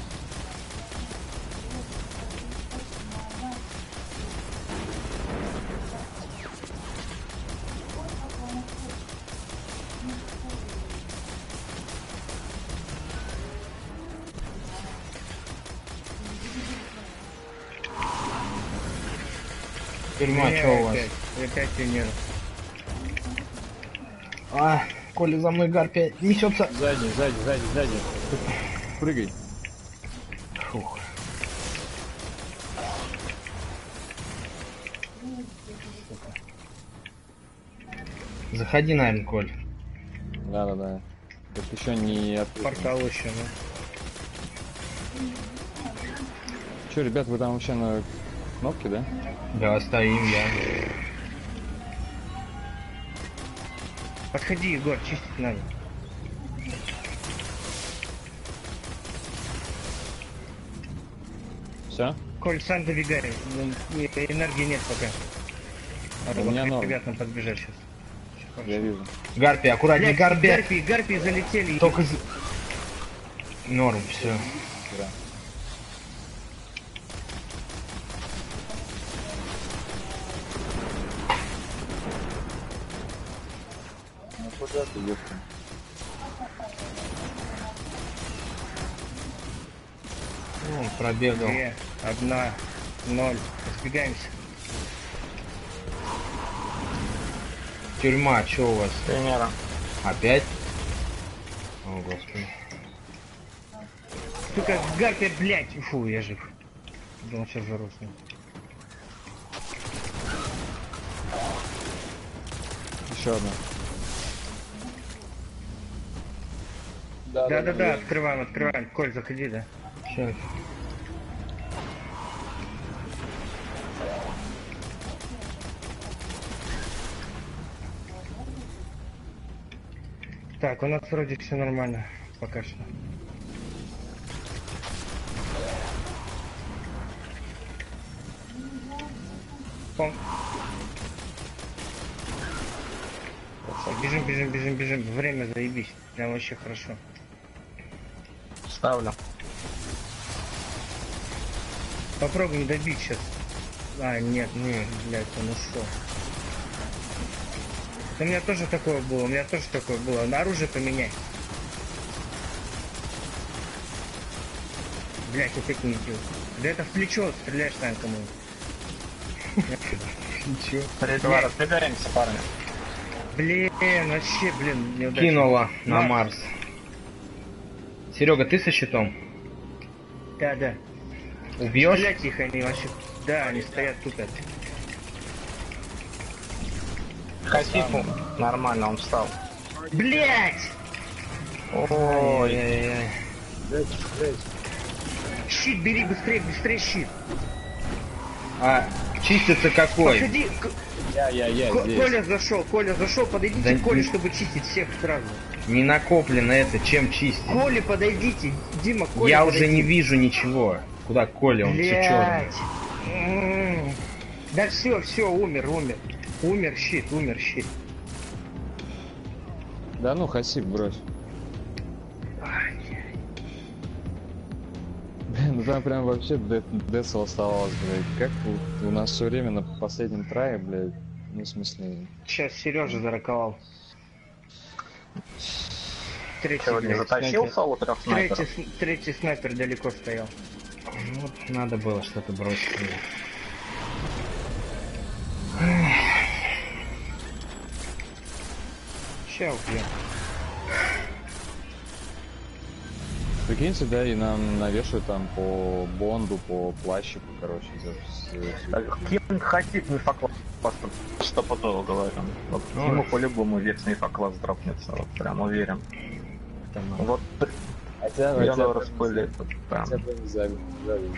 Тюрьма, Венера что у вас? опять. Опять Венера. А, Коля за мной гарпия несется. Сзади, сзади, сзади, сзади. Прыгай. Фух. Заходи, наверное, Коль. Да, да, да. Так еще не открыто. Портал еще, ну. Че, ребят, вы там вообще на кнопке, да? Да, стоим, я. Подходи, Егор, чистить надо. Все? Коль, сам добегай. Ну, и- энергии нет пока. Надо У меня вот к норм. ребятам подбежать сейчас. Я вижу. Гарпия, аккуратнее, Блядь, гарпия. гарпии, гарпии залетели. Только з- норм, все. Да. Ну куда ты, ёпта? Ну, пробегал. Две, одна, ноль. Разбегаемся. Тюрьма, что у вас? Венера. Опять? О, господи. Сука, гарпия, блядь. Фу, я жив. Думал, сейчас зарусну. Еще одна. Да-да-да, открываем, открываем. Коль, заходи, да. Сейчас. Так, у нас вроде все нормально. Пока что. Пом. Бежим, бежим, бежим, бежим. Время заебись. Прям вообще хорошо. Ставлю. Попробуем добить сейчас. А, нет, нет, блядь, он ушел. У меня тоже такое было, у меня тоже такое было. На оружие поменять. Блядь, опять не идет. Да это в плечо стреляешь танком. Ничего. Три, два, разбегаемся, парни. Блин, вообще, блин, неудачно. Кинула на Марс. Марс. Серега, ты со щитом? Да, да. Убьешь? Стрелять их они вообще. Да, они стоят тупят. Хасифу. Нормально, он встал. Блять! Ой. Ой-ой-ой. Щит бери быстрее, быстрее щит. А чистится какой? Подходи, К- Я, я, я Ко- здесь. Коля зашел, Коля зашел, подойдите Да к Коле, не- чтобы чистить всех сразу. Не накоплено это, чем чистить? Коле подойдите, Дима, Коля Я подойди. уже не вижу ничего. Куда Коля, он все черный. Блять. М. Да все, все, умер, умер. Умер щит, умер щит. Да ну, Хасиб, брось. Блин, ну там прям вообще дэ- десл оставалось, блядь. Как у, у нас все время на последнем трае, блядь. Ну, в смысле... Сейчас Сережа зараковал. Третий, Сегодня блядь, затащил снайпер. соло трех Третий, снайперов. с- третий снайпер далеко стоял. Ну, вот надо было что-то бросить. мне. Ща убьем. Прикиньте, да, и нам навешивают там по бонду, по плащику, короче, за... за- Кем хотит не факлас, стопудово говорю. Вот Ну, ему по-любому весь не факлас дропнется, вот прям уверен. Вот Хотя, я хотя, распылит, вот прям. хотя бы не завидую, завидую.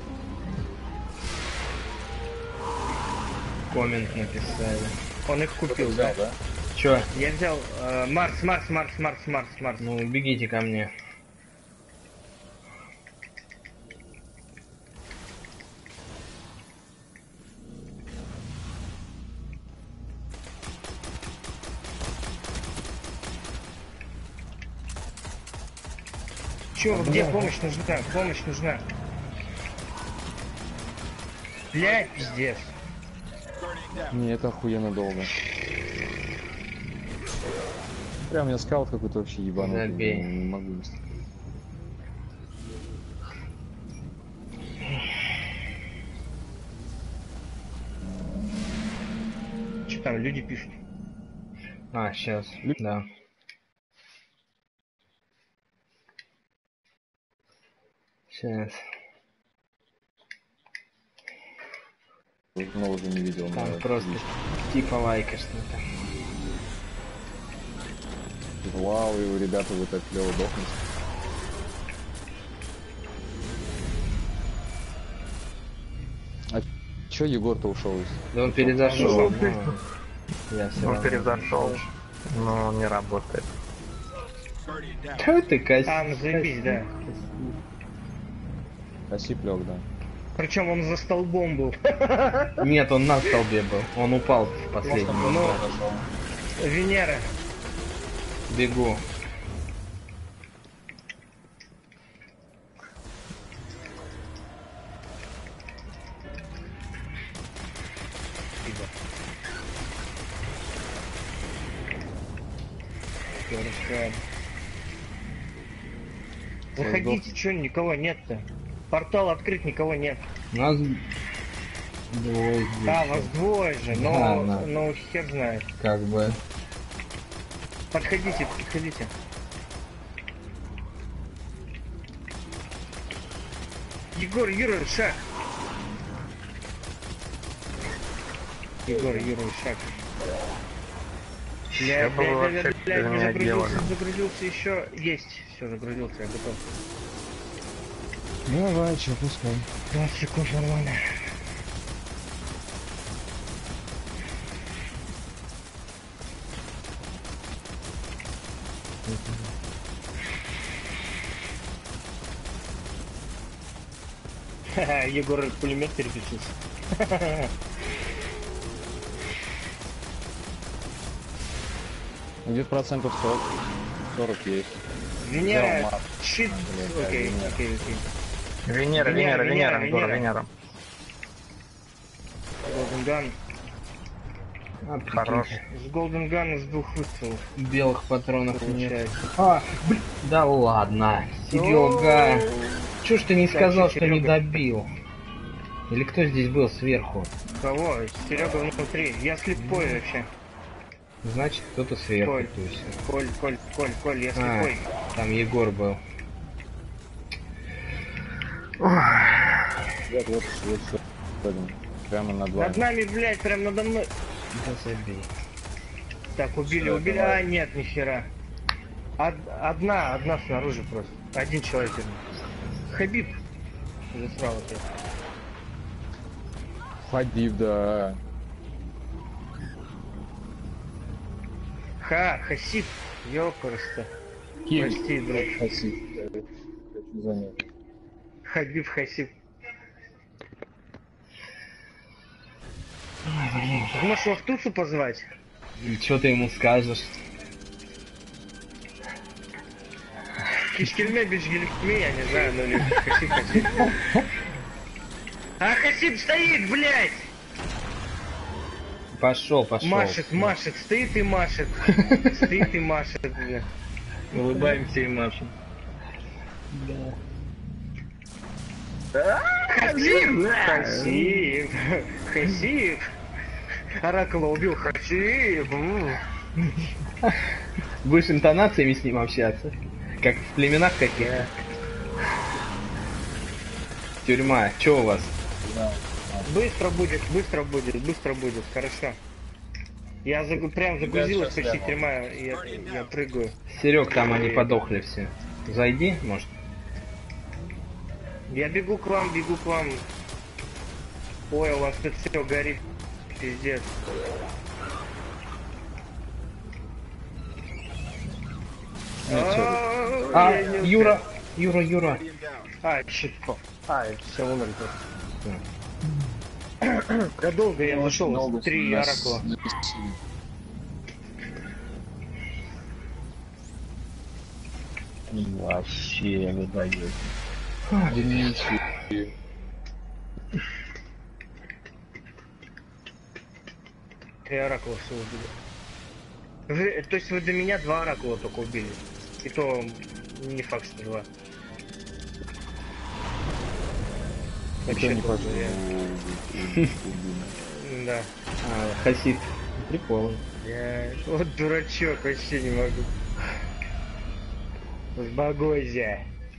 Коммент написали. Он их купил, да? да? Чё? Я взял э, Марс, Марс, Марс, Марс, Марс, Марс. Ну, бегите ко мне. Чё, где помощь нужна? Помощь нужна. Блять, пиздец. Guardian down. Не, это охуенно долго. Прям у меня скаут какой-то вообще ебанутый. Забей. Не, не могу. Что там люди пишут? А, сейчас, да. Сейчас. Давно уже не видел. Там но просто отлично. типа лайка что-то. Вау, и ребята, вы так клево дохнете. А чё Егор-то ушел из? Да он перезашел. ну, Я все Он перезашел, но не работает. Guardian down. Что ты, Кась? А, ну заебись, да. Хасип лег, да. Причем он за столбом был. Нет, он на столбе был. Он упал в последний Ну, момент. Венера. Бегу. Заходите, что никого нет-то. Портал открыт, никого нет. Нас двое здесь. А, вас двое же, но, Да, да. но хер знает. Как бы. Подходите, подходите. Егор, Юра, шаг. Егор, Юра, шаг. Я Бля, был бля, вообще бля, бля, без бля, меня загрузился, делали. загрузился еще. Есть, все, загрузился, я готов. Ну давай, чё, пускай. двадцать секунд нормально. Ха-ха, Егор пулемет переключился. Где-то процентов сорок, сорок есть. Венера, Взял мат. щит. Блин, Окей, Венера. окей, окей. Венера, Венера, Венера, Венера, Венера, Егор, Венера. Венера. Golden Gun. А, прикинь, Хорош. С Golden Gun с двух выстрелов белых патронов нет. получается. А, блин, да ладно, Серега. Чё ж ты не Так, сказал, что, что не Серега? добил? Или кто здесь был сверху? Кого? Серега внутри. Я слепой вообще. Значит, кто-то сверху. Коль. То есть. Коль, Коль, Коль, Коль, я А, слепой. там Егор был. Вот, вот, вот, вот, ходим. Прямо над вами. Над нами, блядь, прям надо мной. Да забей. Так, убили, Всё, убили. давай. А, нет, нихера. Од- одна, одна снаружи просто. Один человек. Хабиб. Засрал опять. Хабиб, да. Ха, Хасиб. Ёпрст. Ким. Прости, друг. Хасиб. Хочу заметить. Хабиб Хасиб. Можешь Вахтусу позвать? Что ты ему скажешь? Кишкельме, бишгельме, я не знаю, ну или Хасиб, Хасиб. А Хасиб стоит, блядь! Пошел, пошел. Машет, машет, стоит и машет. Стоит и машет, бля. Улыбаемся и машем. Хасиб! Хасиб! Хасиб! Оракула убил Хасиб! М. Будешь интонациями с ним общаться? Как в племенах каких-то? Тюрьма, чё у вас? Быстро будет, быстро будет, быстро будет, хорошо. Я загу- прям загрузилась сейчас почти гляну. тюрьма, я, я прыгаю. Серег, там они подохли все. Зайди, может. Я бегу к вам, бегу к вам. Ой, у вас тут все горит. Пиздец. А, А, я не Юра, Юра, Юра. Guardian down. А, щит. А, все умерли. Да долго я зашел, Много три нас оракула. навесили. Вообще выдает. Три оракула все убили. Вы- то есть вы до меня два оракула только убили. И то не факт, что два. Никто не долго, хочет. я- Да. А, Хасид. Прикол. Я... Вот дурачок, вообще не могу. С Богозя.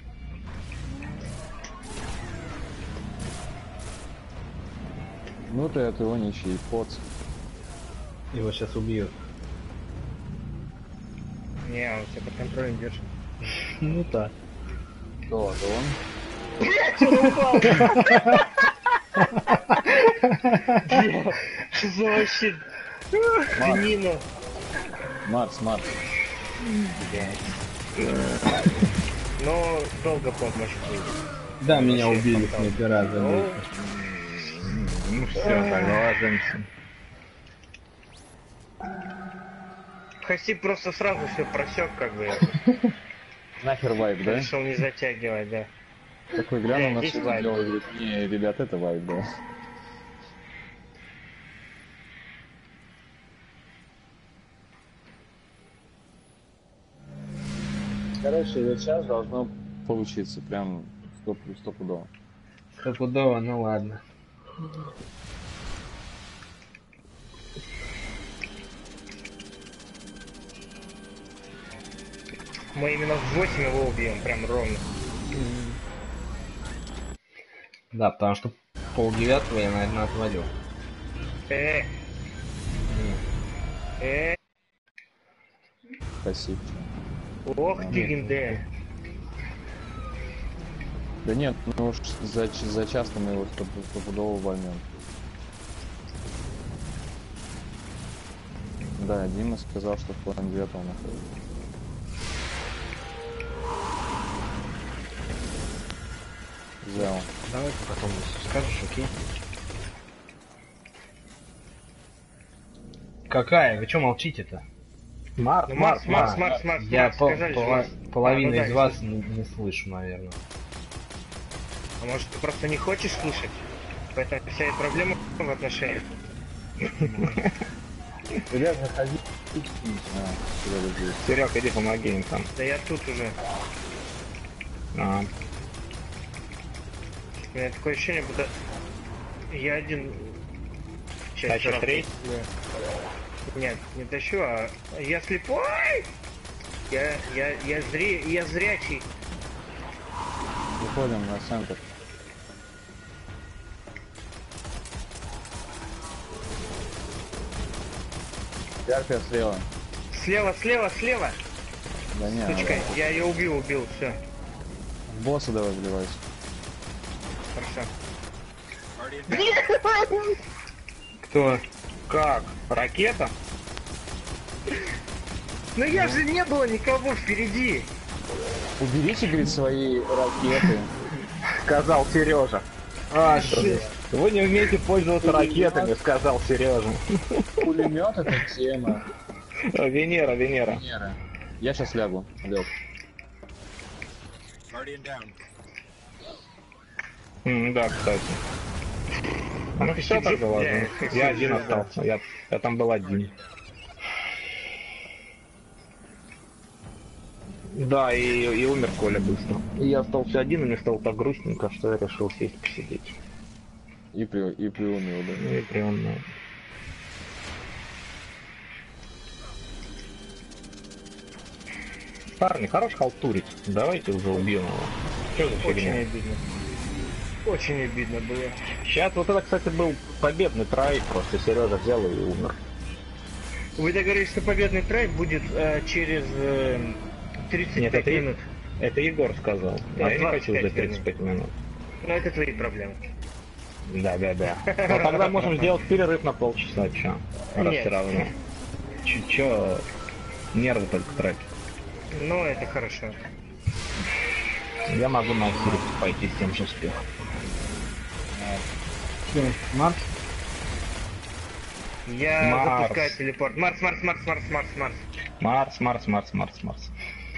Ну ты от его ничей, поц. Его сейчас убьют. Не, он себя под контролем держит. Ну так. Кто, да он? Что за вообще свинина? Марс, Марс. Но долго помощь будет. Да, меня Вообще убили фонтан. снайпера, Ну, заметь. ну все, согласимся. Хасиб просто сразу все просек, как бы. Нахер вайп, да? Решил не затягивать, да. Такой глянул Э, на здесь все вайп. дело и говорит, не, ребят, это вайп, да. Короче, вот сейчас должно получиться, прям стоп, стопудово. Стопудово, ну ладно. Мы именно в восемь его убьем, прям ровно. Да, потому что полдевятого я, наверное, отвалю. Э, э, Спасибо. ох ты, гинде. Да нет, ну уж за, ч- за часто мы его стоп- стопудово вольнем. Да, Дима сказал, что в плане девятого находится. Взял. Давай ты потом скажешь, окей? Какая? Вы что молчите-то? Марс, Ну, Марс, Марс, Марс, Марс, Я Марс, по- сказали же пола- Марс. половину А, ну да, из не вас слышу. не, не слышу, наверное. А может, ты просто не хочешь слышать? Поэтому вся и проблема в отношениях. Ребят, заходи. А, сюда здесь. Серег, иди помоги им там. Да я тут уже. А, У меня такое ощущение, будто я один... Часть Тащишь сразу. рейс? Да. Нет, не тащу, а я слепой! Я, я, я, зре... я зрячий. Выходим на центр. Яркая слева. Слева, слева, слева! Да не, Сучка, надо. я ее убил, убил, все. В босса давай вливайся. Хорошо. Guardian down. кто? Как? Ракета? Но я же не было никого впереди. Уберите, говорит, свои ракеты. Сказал Сережа. А, Жесть. вы не умеете пользоваться ракетами, сказал Сережа. Пулемет это тема. Венера, Венера. Венера. Я сейчас лягу. Лег. Guardian down. М, да, кстати. Ну все тогда ладно. Я один остался. Я, я там был один. Да, и, и умер Коля быстро. И я остался один, и мне стало так грустненько, что я решил сесть посидеть. И при, и приуныл, да. Ну и прям, ну. Парни, хорош халтурить. Давайте уже убьем его. Что за Очень фигня? обидно. Очень обидно было. Сейчас вот это, кстати, был победный трай, просто Сережа взял и умер. Вы договорились, что победный трек будет э, через э, тридцать Нет, пять это, минут. это Егор сказал. А, Я не хочу двадцать пять за тридцать пять минут. Но это твои проблемы. Да, да, да. Но тогда можем сделать перерыв на полчаса, чё? Раз Нет. все равно. Чё, чё, нервы только тратить. Ну, это хорошо. Я могу на Сирис пойти с тем же успехом. Что, Марс? Я Марс. запускаю телепорт. Марс, Марс, Марс, Марс, Марс, Марс. Марс, Марс, Марс, Марс, Марс.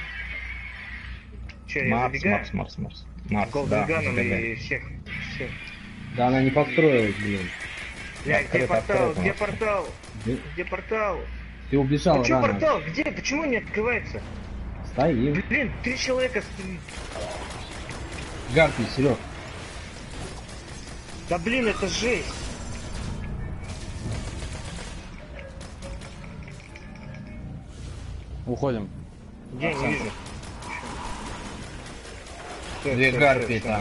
Че, я Марс, забегаю? Марс, Марс, Марс. Марс, да, Голденганом забегай. и всех. всех. Да она не подстроилась, блин. Бля, где Открыто, портал? открыто, Где Марс. портал? Ты, Где портал? ты убежал Ну что рано. портал? Где? Почему не открывается? Стоим. Блин, три человека стоит. Гарпий, Серег. Да блин, это жесть. Уходим. Где, не вижу. Всё, Две всё, гарпии всё, там.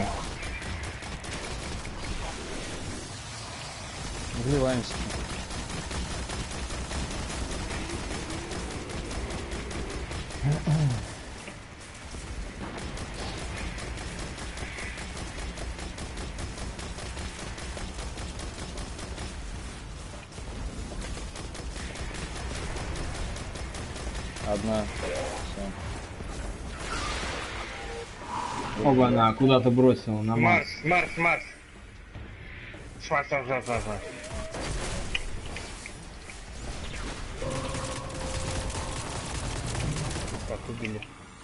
Вливаемся. Одна. Всё. Оба она куда-то бросила на Марс. Марс, Марс, Марс. Марс, Марс, Марс, Марс, Марс. Так, убили.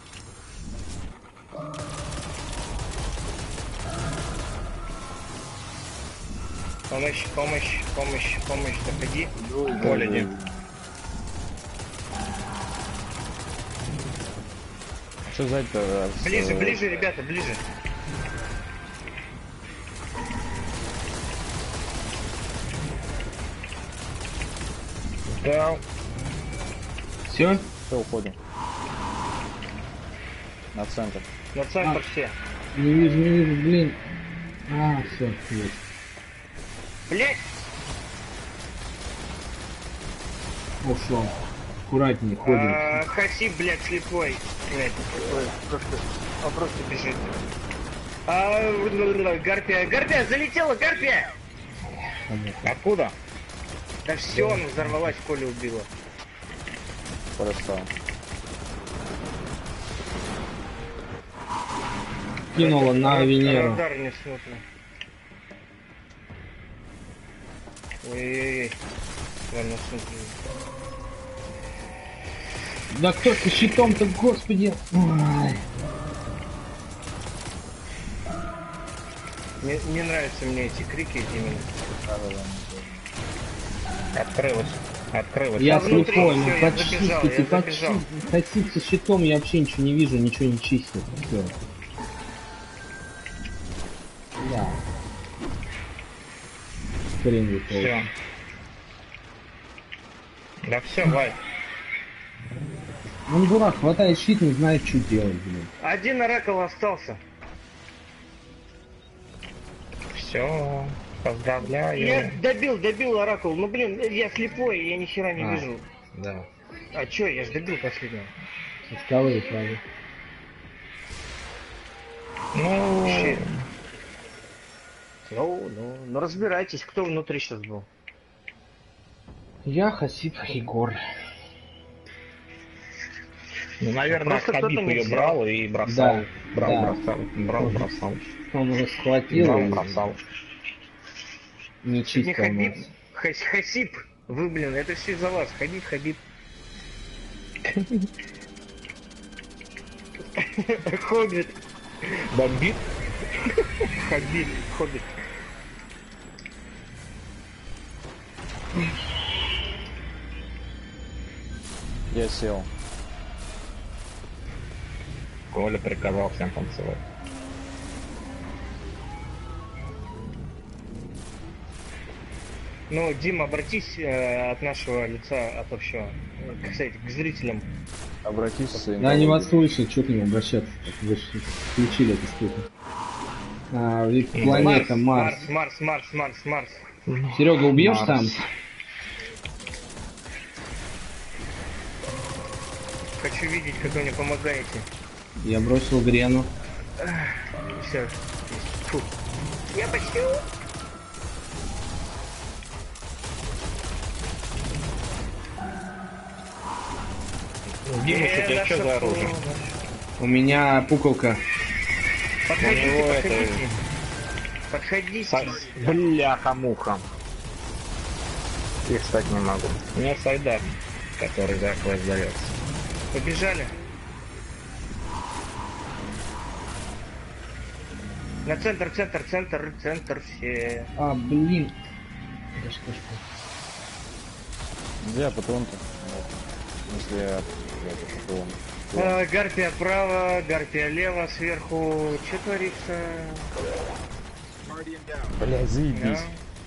Помощь, помощь, помощь, помощь, заходи. Коля, не. Что сзади-то? раз, Ближе, э, ближе, ребята, ближе. Да. Все? Все, уходим. На центр. На центр А. все. Не вижу, не вижу, блин. А, все, есть. Блять! Ушел. Аккуратнее ходим. А, Хаси, блядь, слепой. Блядь, слепой. Просто, он просто бежит. А, Гарпия, Гарпия, залетела, Гарпия! Откуда? Да все, она взорвалась, Коля убила. Хорошо. Кинула на Радар- Венеру. Радар не смотрит. Ой-ой-ой. Ладно, смотрю. Да кто со щитом-то, господи. Ой. Не, не нравятся мне эти крики именно. Открылась. Открылась. Я А внутри слепой, всё, ну я забежал, почистите, я забежал. почистите. Хотите со щитом, я вообще ничего не вижу, ничего не чистит. Всё. Да. Хрень вы полный. Все. Да все, вайп. Он дурак, хватает щит, не знает, что делать, блин. Один оракул остался. Все. Поздравляю. Я добил, добил оракул. Ну блин, я слепой, я ни хера не А. вижу. Да. А чё, я ж добил последнего. Со скалы, правда. Ну, Щит. Ну, ну, ну разбирайтесь, кто внутри сейчас был. Я Хасиб Егор. ну, наверное, Просто Хабиб кто-то не ее взял. брал и бросал. Да, Брал, да. бросал. Брал, бросал. Он его схватил Брал, и бросал. не Не чистил Хабиб, нас. Хас, Хасиб. Вы, блин, это все из-за вас. Хабиб, Хабиб. Хоббит. Бомбит? Хабиб, Хоббит. Я сел. Коля приказал всем танцевать. Ну, Дим, обратись э, от нашего лица, от общего, э, кстати, к зрителям. Обратись к своим Да, они вас коллегам. слышат, что к ним обращаться? Вы же включили эту штуку. А, ведь планета Марс. Марс, Марс, Марс, Марс, Марс. Серега, убьешь Марс. там? Хочу видеть, как вы мне помогаете. Я бросил Грену. Все. Фу. Я почти. Димыч, у Э, тебя наша что за оружие? помощь. У меня пуколка. Подходите, У него это- подходите. Подходите. Са- Бляха-муха. Я встать не могу. У меня сайдар, который за квест дается. Побежали. На центр, центр, центр, центр все. А, блин. Да что ж Где патронки? Вот. Если я... я это патрон. А, гарпия право, гарпия лево, сверху. Что творится? Guardian down. Бля, заебись.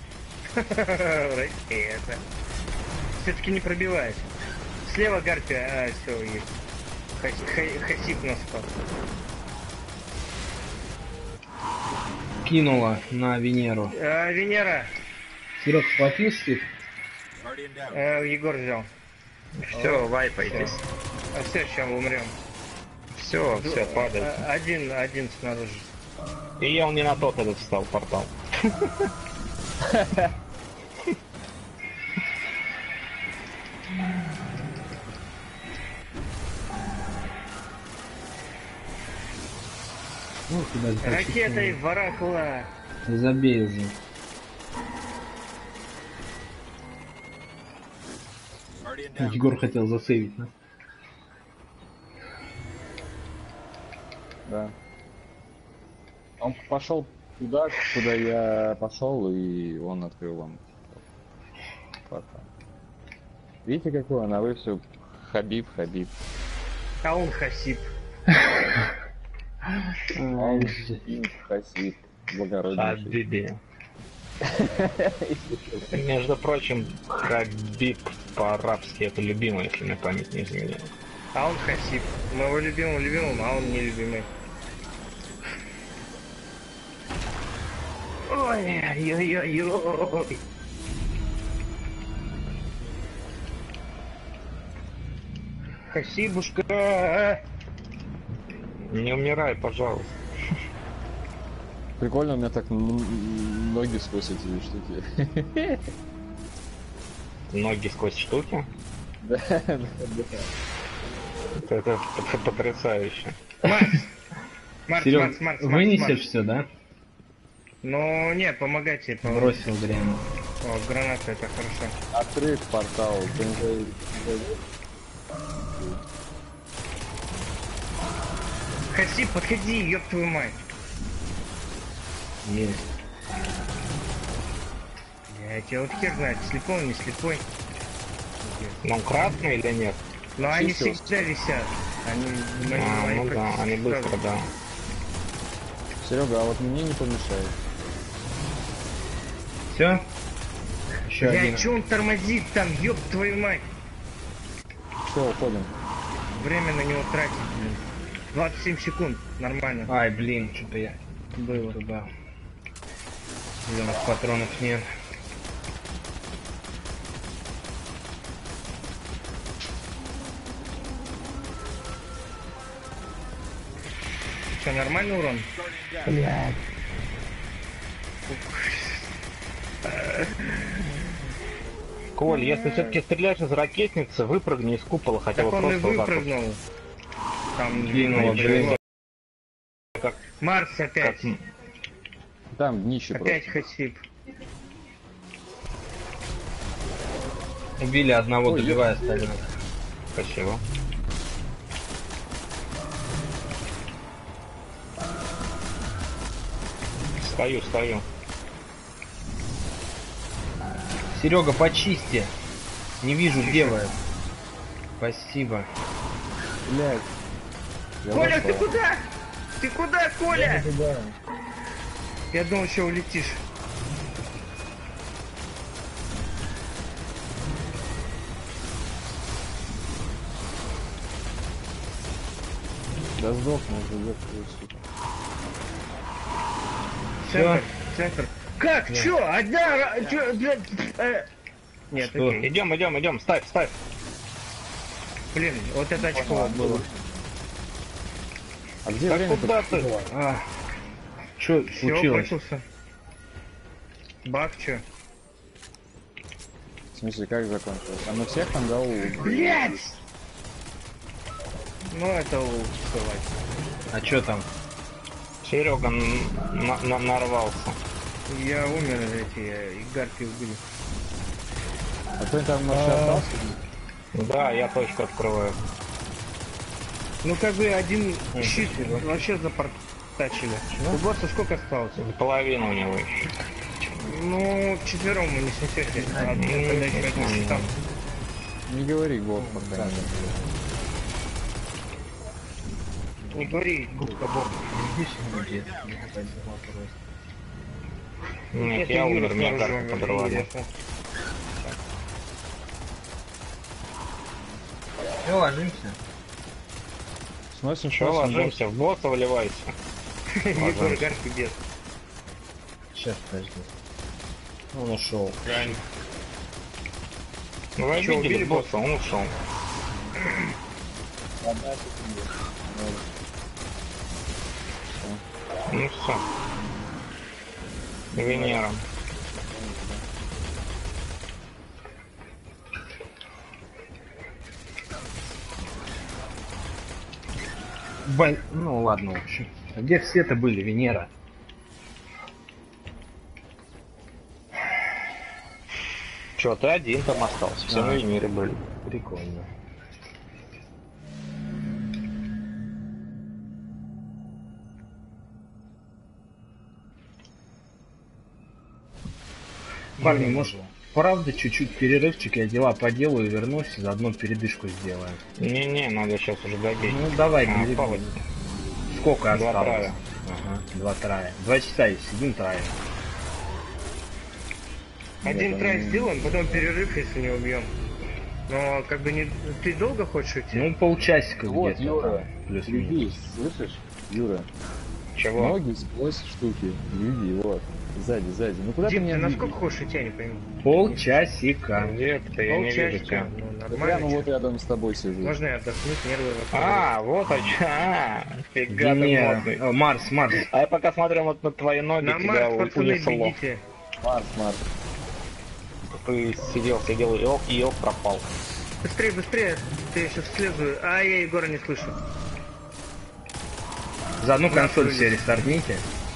Ракета. Все-таки не пробивает. Слева гарпия, а, все, есть. Хас- ха- Хасиб нас спас. кинула на Венеру. А, Венера, Серег, схватил щит? Guardian down. э, Егор взял. Все, вайпайтесь. А все, сейчас умрем. Все, все, падает. А, Один, один снаружи. И я он не на тот этот встал портал. Ну, куда же так Ракетой чуть-чуть. в оракула. Забей уже. Guardian down. Егор хотел засейвить, да? Да. Он пошел туда, куда я пошел, и он открыл вам портал. Видите, какой он, а вы все Хабиб, Хабиб. А он Хасиб. А он Хасиб, Хасиб, благороднейший. Хабиби. Между прочим, Хабиб по-арабски это любимый, если мне память не изменяет. А он Хасиб. Мы его любимым любимым, а он нелюбимый. Ой-ой-ой-ой. Хасибушка. Не умирай, пожалуйста. Прикольно, у меня так н- ноги сквозь эти штуки. Ноги сквозь штуки. Да, да, да. Это, это потрясающе. Макс, Марс, Серег, Марс, Марс, Марс, вынесешь Марс. все, да? Ну, не, помогайте. по- Бросил гряну. О, граната, это хорошо. Открыть портал. Ты не зай- не зайдешь? Хасиб, подходи, ёб твою мать. Есть. Я тебя вот хер знает, слепой, не слепой. Ну, красный или нет? Но они Чистил. всегда висят. Они, они- А, они ну да, практически они быстро, сразу. да. Серега, а вот мне не помешает. Все? Еще Бля, один. чё он тормозит там, ёб твою мать? Все, уходим. Время на него тратить, блин. двадцать семь секунд, нормально. Ай, блин, что-то я было туда. Зеленых патронов нет. Что, нормальный урон? Guardian down. Коль, если все-таки стреляешь из ракетницы, выпрыгни из купола хотя Так бы он и просто вот так вот. выпрыгнул. Там Двинуло, не блин. повезло. Как- Марс опять. Как- Там днище Опять просто. Хасиб. Убили одного, Ой, добивая остальных. Спасибо. Стою, стою. Серега, почисти. Не вижу, где вы. Спасибо. Блядь. Я Коля, ты вошел. куда? Ты куда, Коля? Туда. Я думал, что улетишь. Да сдохну уже, ёб твою, сука. Центр, центр. Как? Чё? Одна... ра- чё, блядь, э, Нет, Что? окей. Идем, идем, идем, ставь, ставь. Блин, вот это очко было. А где Да время? куда ты? А, что Все, случилось? кончился. Бак, чё? В смысле, как закончилось? А мы всех там дал. Блять! Ну, это у давай. А что там? Серега н- на- на- нарвался. Я умер, эти, э, и гарпи убили. А кто там вообще остался? Да, я точку открываю. Ну, как бы один щит вообще запортачили. У босса сколько осталось? Половину у него еще. Ну, четвером мы не снесете. А когда еще один щитом. Не говори год пока. Не говори, губка бог. Нет, Это я Юра умер, меня снаружи карта умер, подорвали. интересно. Все, ложимся. Сносим Че, сносим, ложимся, в босса вливайся. Егор гарпи бед. Сейчас, подожди. Он ушел. Ну вы Чё, видели убили босса, он ушел. Одна секунда. Ну все. Венера. Бань, ну ладно, в общем. А где все-то были, Венера? Че, ты один там остался, все А. на Венере были. Прикольно. Парни, может, правда, чуть-чуть перерывчик, я дела поделаю и вернусь, и заодно передышку сделаем. Не-не, надо сейчас уже добить. Ну, давай, А, бери. палочки. Сколько Два осталось? трая. Ага, два трая. Два часа есть, сидим трая. Один Нет, трай он- сделаем, потом перерыв, если не убьем. Но как бы не... Ты долго хочешь идти? Ну, полчасика Вот, где-то. Юра, там, плюс-минус. Люби, слышишь? Юра, Чего? ноги сквозь штуки. Люби, вот. Сзади, сзади. Ну куда ты Дим, меня ты двигаешь? насколько хочешь идти, я не пойму. Полчасика. Где ты? Я не вижу тебя. Полчасика, ну Да нормально. прямо чё. вот рядом с тобой сижу. Можно и отдохнуть, нервы восстановить. А, вот о чем. А, фига ты Венера. модный. О, Марс, Марс. А я пока смотрел вот на твои ноги, На тебя Марс, у- пацаны, унесло. бегите. Марс, Марс. Ты сидел, сидел, и ок, и ок пропал. Быстрее, быстрее, ты я сейчас слезу. А, я Егора не слышу. За одну консоль все рестартните.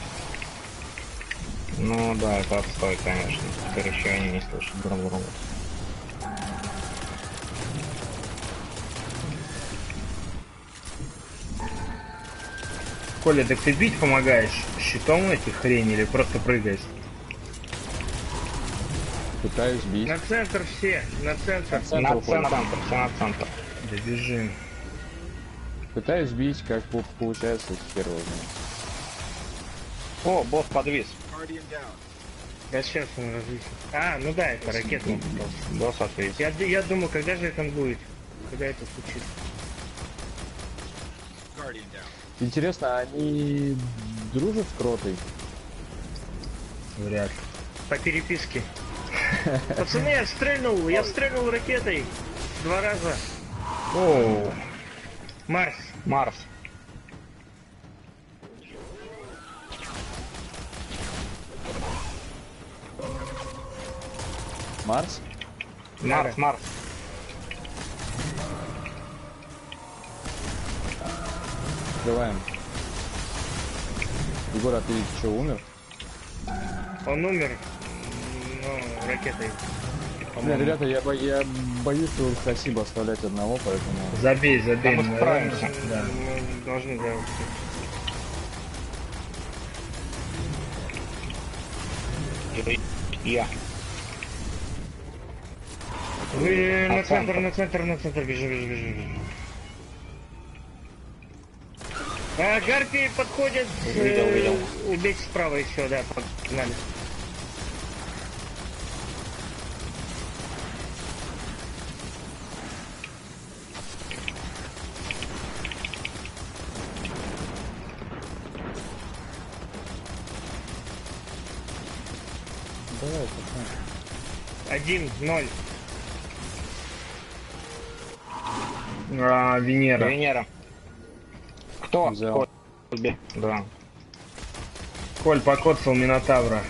Ну да, это отстой, конечно. Теперь еще они не слышат друг друга. Коля, так ты бить помогаешь щитом этих хрень или просто прыгаешь? Пытаюсь бить. На центр все, на центр. Центр На уходит. центр, все на центр. Да бежим. Пытаюсь бить, как по- получается с первого дня. О, босс подвис. Да сейчас он развесит. А, ну да, это ракетный босс. Босс отвис. Я, д- я думаю, когда же это будет? Когда это случится? Интересно, они дружат с Кротой? Вряд ли. По переписке. Пацаны, я стрельнул, я стрельнул ракетой. Два раза. Оу. Марс. Марс. Марс? Марс, Марс. Открываем. Егор, а ты что, умер? Он умер. Ну, ракетой. Бля, По-моему. ребята, я, бо- я боюсь его спасибо оставлять одного, поэтому... Забей, забей. Да мы наверное. справимся. Да. Мы должны, да. Я. Вы на От центр, центра. на центр, на центр, бежим, бежим, бежим, бежим. А, гарпии подходят. Увидел, э, увидел. Убейте справа еще, да, погнали. Давай, пацан. Один, ноль. А, Венера. Венера. Кто? Взял. Коль? Да. Коль покоцал Минотавра.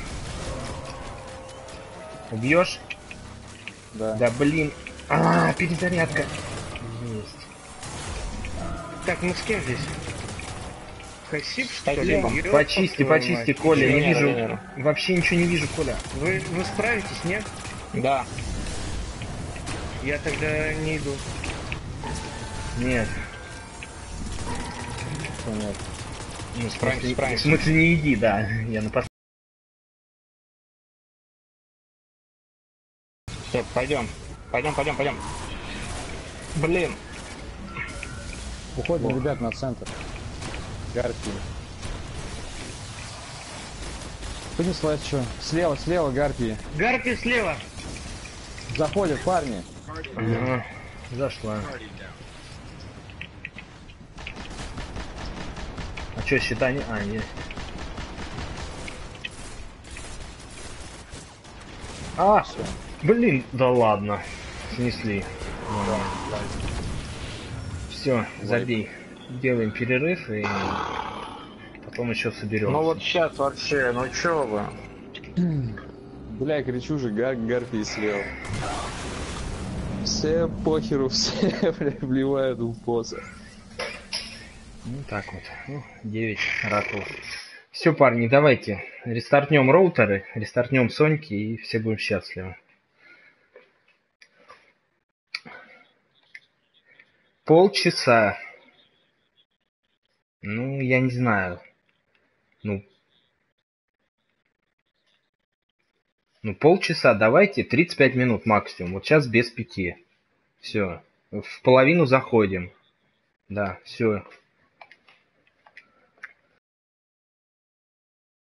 Убьешь? Да. Да блин. А, перезарядка. Есть. Так, мы с кем здесь? Хасип, что ли? Хасибом. Ёпта Почисти, твою почисти, мать. Коля, не Венера, вижу. Венера. Вообще ничего не вижу, Коля. Вы, вы справитесь, нет? Да. Я тогда не иду. Нет. Что нет? Ну, в Справимся, смысле, в справимся. смысле не иди, да. Я на пос... Все, пойдем. Пойдем, пойдем, пойдем. Блин. Уходим, ребят, на центр. Гарпии. Понеслась что? Слева, слева гарпии. Гарпи слева. Заходят парни. Ага. Зашла. А что, щита не... А, есть. А, блин, да ладно. Снесли. Все, забей. Делаем перерыв и потом еще соберем. Ну вот сейчас вообще, ну чё вы? Бля, я кричу же, гар гарпии слева. Все похеру, все, бля, вливают в босса. Ну так вот. Ну, девять раков. Все, парни, давайте рестартнем роутеры, рестартнем Соньки и все будем счастливы. Полчаса. Ну, я не знаю. Ну, ну полчаса, давайте, тридцать пять минут максимум. Вот сейчас без пяти. Все. В половину заходим. Да, все.